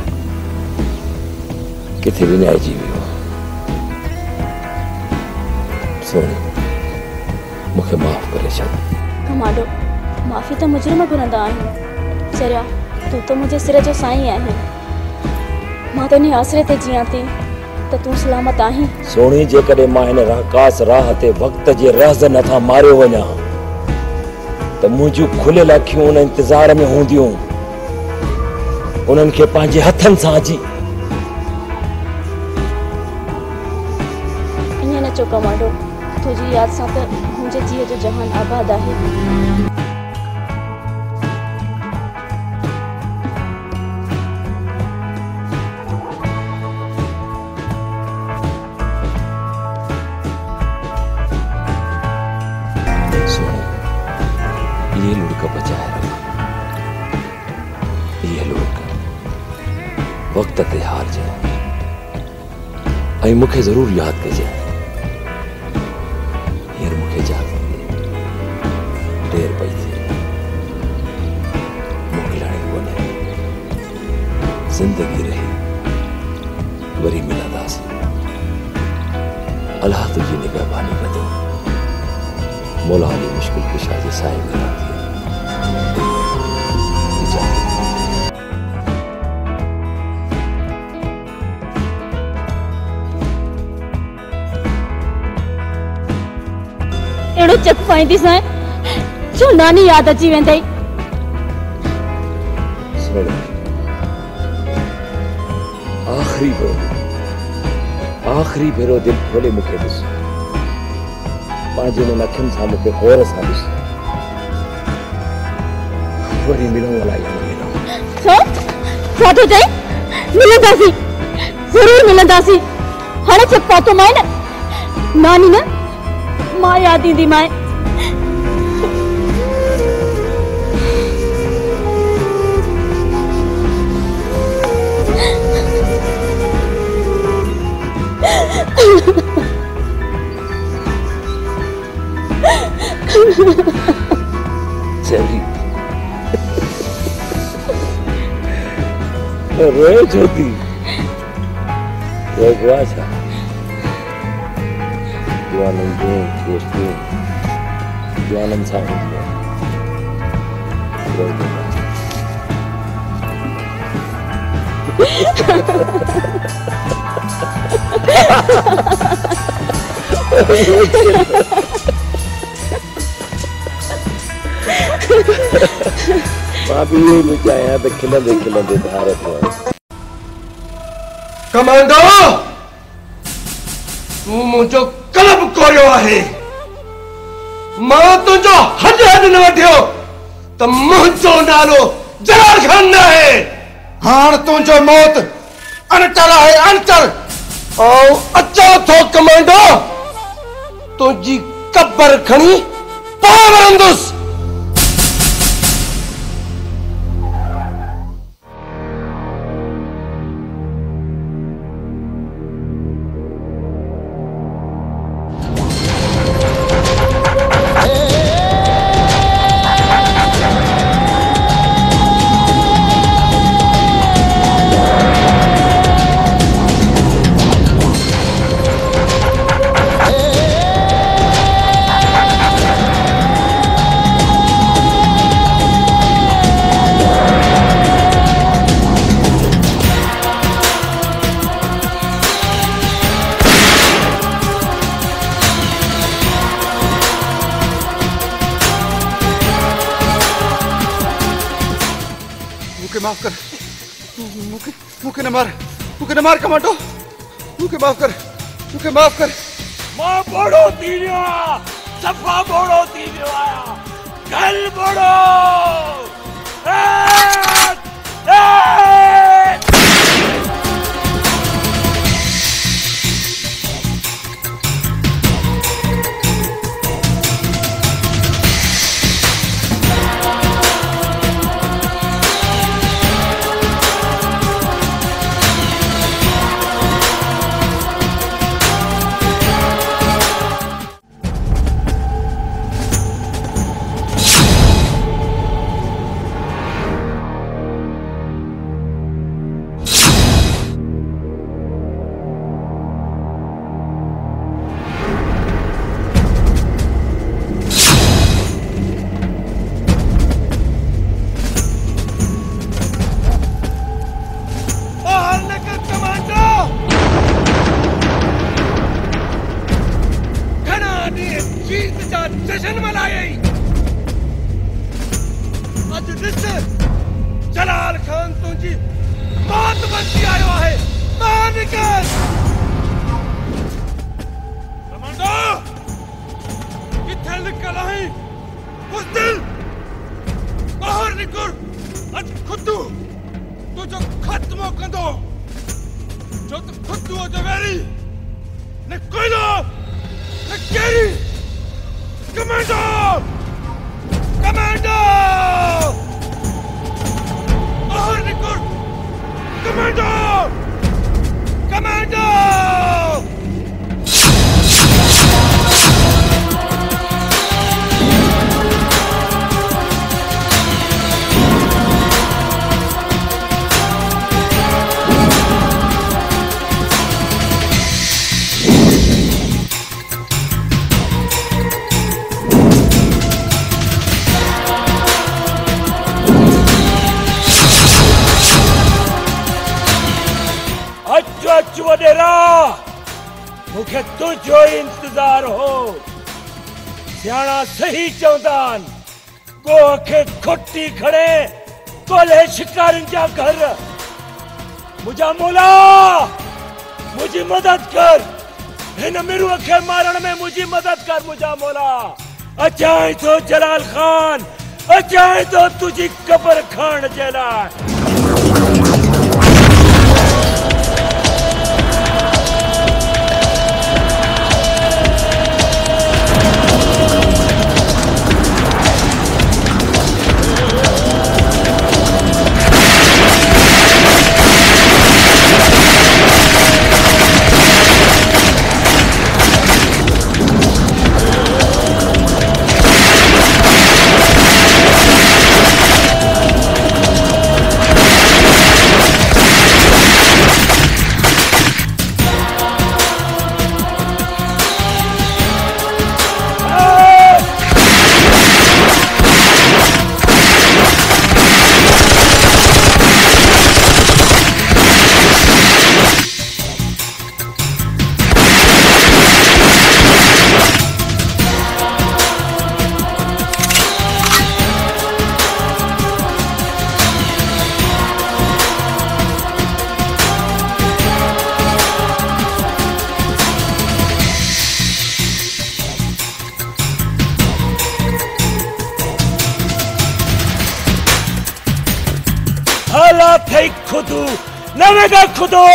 किथे विञाइजी वियो। सोहणी, मूंखे माफ़ करे छॾ। कमांडो, माफ़ी तो मुजरिम घुरंदा आहिनि। चरिया, तू तो मुझे सिर जो साईं आहे। मां तो इन आसरे ते जियां थी त तू सलामत आहीं। सोहणी, जेकॾहिं मां हिन राकास राह ते वक़्त जे रहज़ नथा मारियो वञा त मुंहिंजूं खुलियल अखियूं उन इंतज़ार में हूंदियूं उन्हनि खे पंहिंजे हथनि सां अची। ईअं न चओ कमांडो, तुंहिंजी यादि सां त मुंहिंजे जीअ जो जहान आबाद आहे। वक्त ते हार जाए ऐं मूंखे ज़रूर याद कजे। हींअर मूंखे इजाज़त दे, देर पई थिए, मोकिलाणी कोन्हे। जिंदगी रही वरी मिलंदासीं। अल्लाह तुझी निगहबानी कंदो। मौला अली मुश्किल कुशा जे साए में रहंदी। एड़ो चक पाईंदी सां जो नानी याद अची वेंदई। आखिरी भेरो आखिरी भेरो दिल खोले मूंखे ॾिस। पंहिंजे अखियुनि सां मूंखे गौर सां ॾिस। वरी मिलूं अलाए या न मिलूं। छो छा थो चई? मिलंदासीं, ज़रूर मिलंदासीं। हाणे चक पातो माए न, नानी न मां याद ईंदी माए। चली रोए ज्योति रोगवा छा जवाननि जूं दोस्तियूं जवाननि सां हूंदियूं मां भी यही मुझाया तो खिलंदे खिलंदे धार तो कमांडो तू मुझो कलब कोयो आहे मां तुझो हद हद न वठियो तो मुझो नालो जलाल खान न है हाण तुझो मौत अनचल है अनचल आओ अचो थो कमांडो तुझी कब्र खणी पावरंदुस माफ कर मुके मुके न मार मुके न मार कमांडो मुके माफ कर मुके माफ कर मां बड़ो थीनियो सफा बड़ो थीनियो आया कल बड़ो ए ए जश्न मनाए अज ॾिस जलाल खान तुझी मौत बची आयो है बाहर निकल कमांडो किथे निकल आई बुज़दिल बाहर निकल अज खुदू तुझो खत्म कंदो जो तो खुदू जो वेरी न कोयलो न केरी कमांडो कमांडो बाहर निकल कमांडो कमांडो अच वडेरा मुखे तुझो इंतजार हो सियाणा सही चौंदान को के खुट्टी खड़े कोले शिकारन जा घर मुझा मौला मुझी मदद कर इन मेरू के मारण में मुझी मदद कर मुझा मौला अचाए तो जलाल खान अचाए तो तुझी कब्र खान जला थे खुदू नवेगा खुदू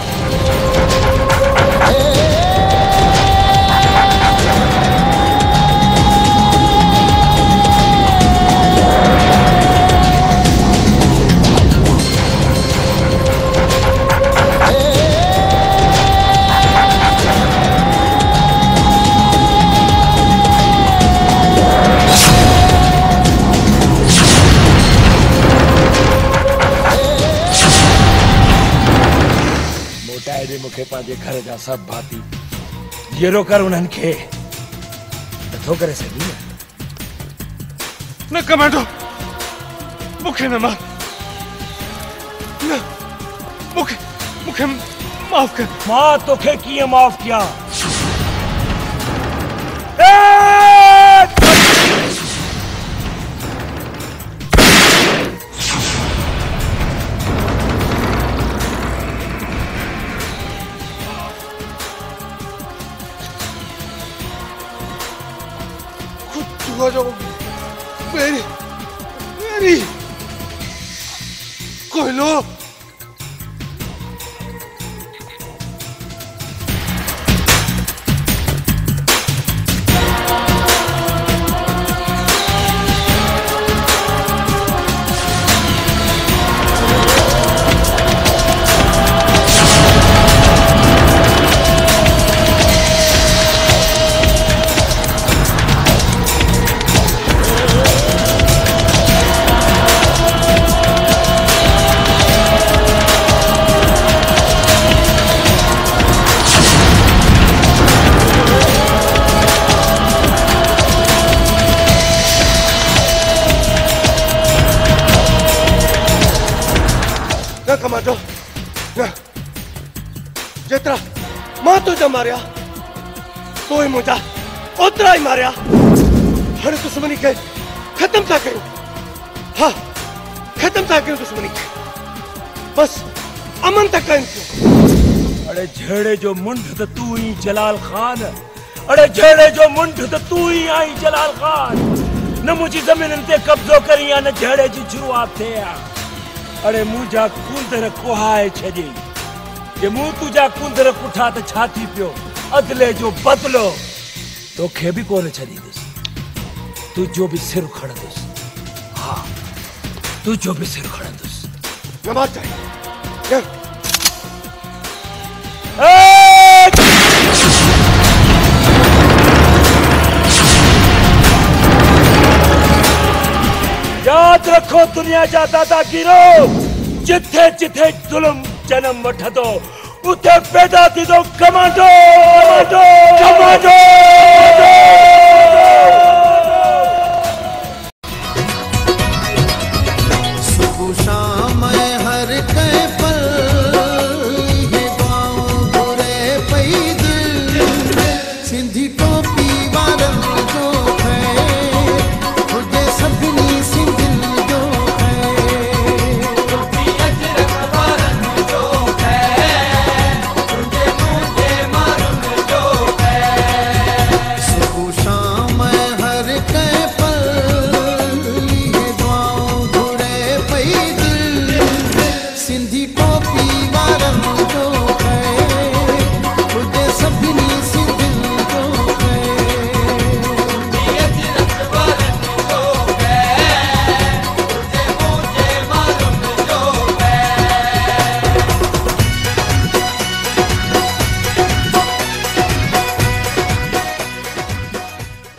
मुखे पांजे घर जा सब भाती येरो कर उन्हनि खे नथो करे सघी न कमांडो मुखे न मार न मुखे मुखे माफ कर मां तोखे कीअं माफ किया जो मेरी मेरी कोई लो कमांडो जेतरा मां तुझा मारिया तो ही मुझा ओतरा ही मारिया हर दुश्मनी के खत्म था करूं हाँ खत्म था करूं दुश्मनी के बस अमन तक कायम अरे झेड़े जो मुंड तो तू ही जलाल खान अरे झेड़े जो मुंड तो तू ही आई जलाल खान न मुझी जमीन ते कब्जो करी न झेड़े जी शुरुआत थे अरे मुझा कुंदर कोहाए छड़ी जे मु तुझा कुंदर कुठा त छाती पियो अदले जो बदलो तोखे भी कोन छड़ी दस तू जो भी सिर खड़ दस हां तू जो भी सिर खड़ दस नमाज चाहिए याद रखो दुनिया जा दादागिरो जिथे जिथे जुल्म जन्म वठंदो उथे पैदा थींदो कमांडो कमांडो कमांडो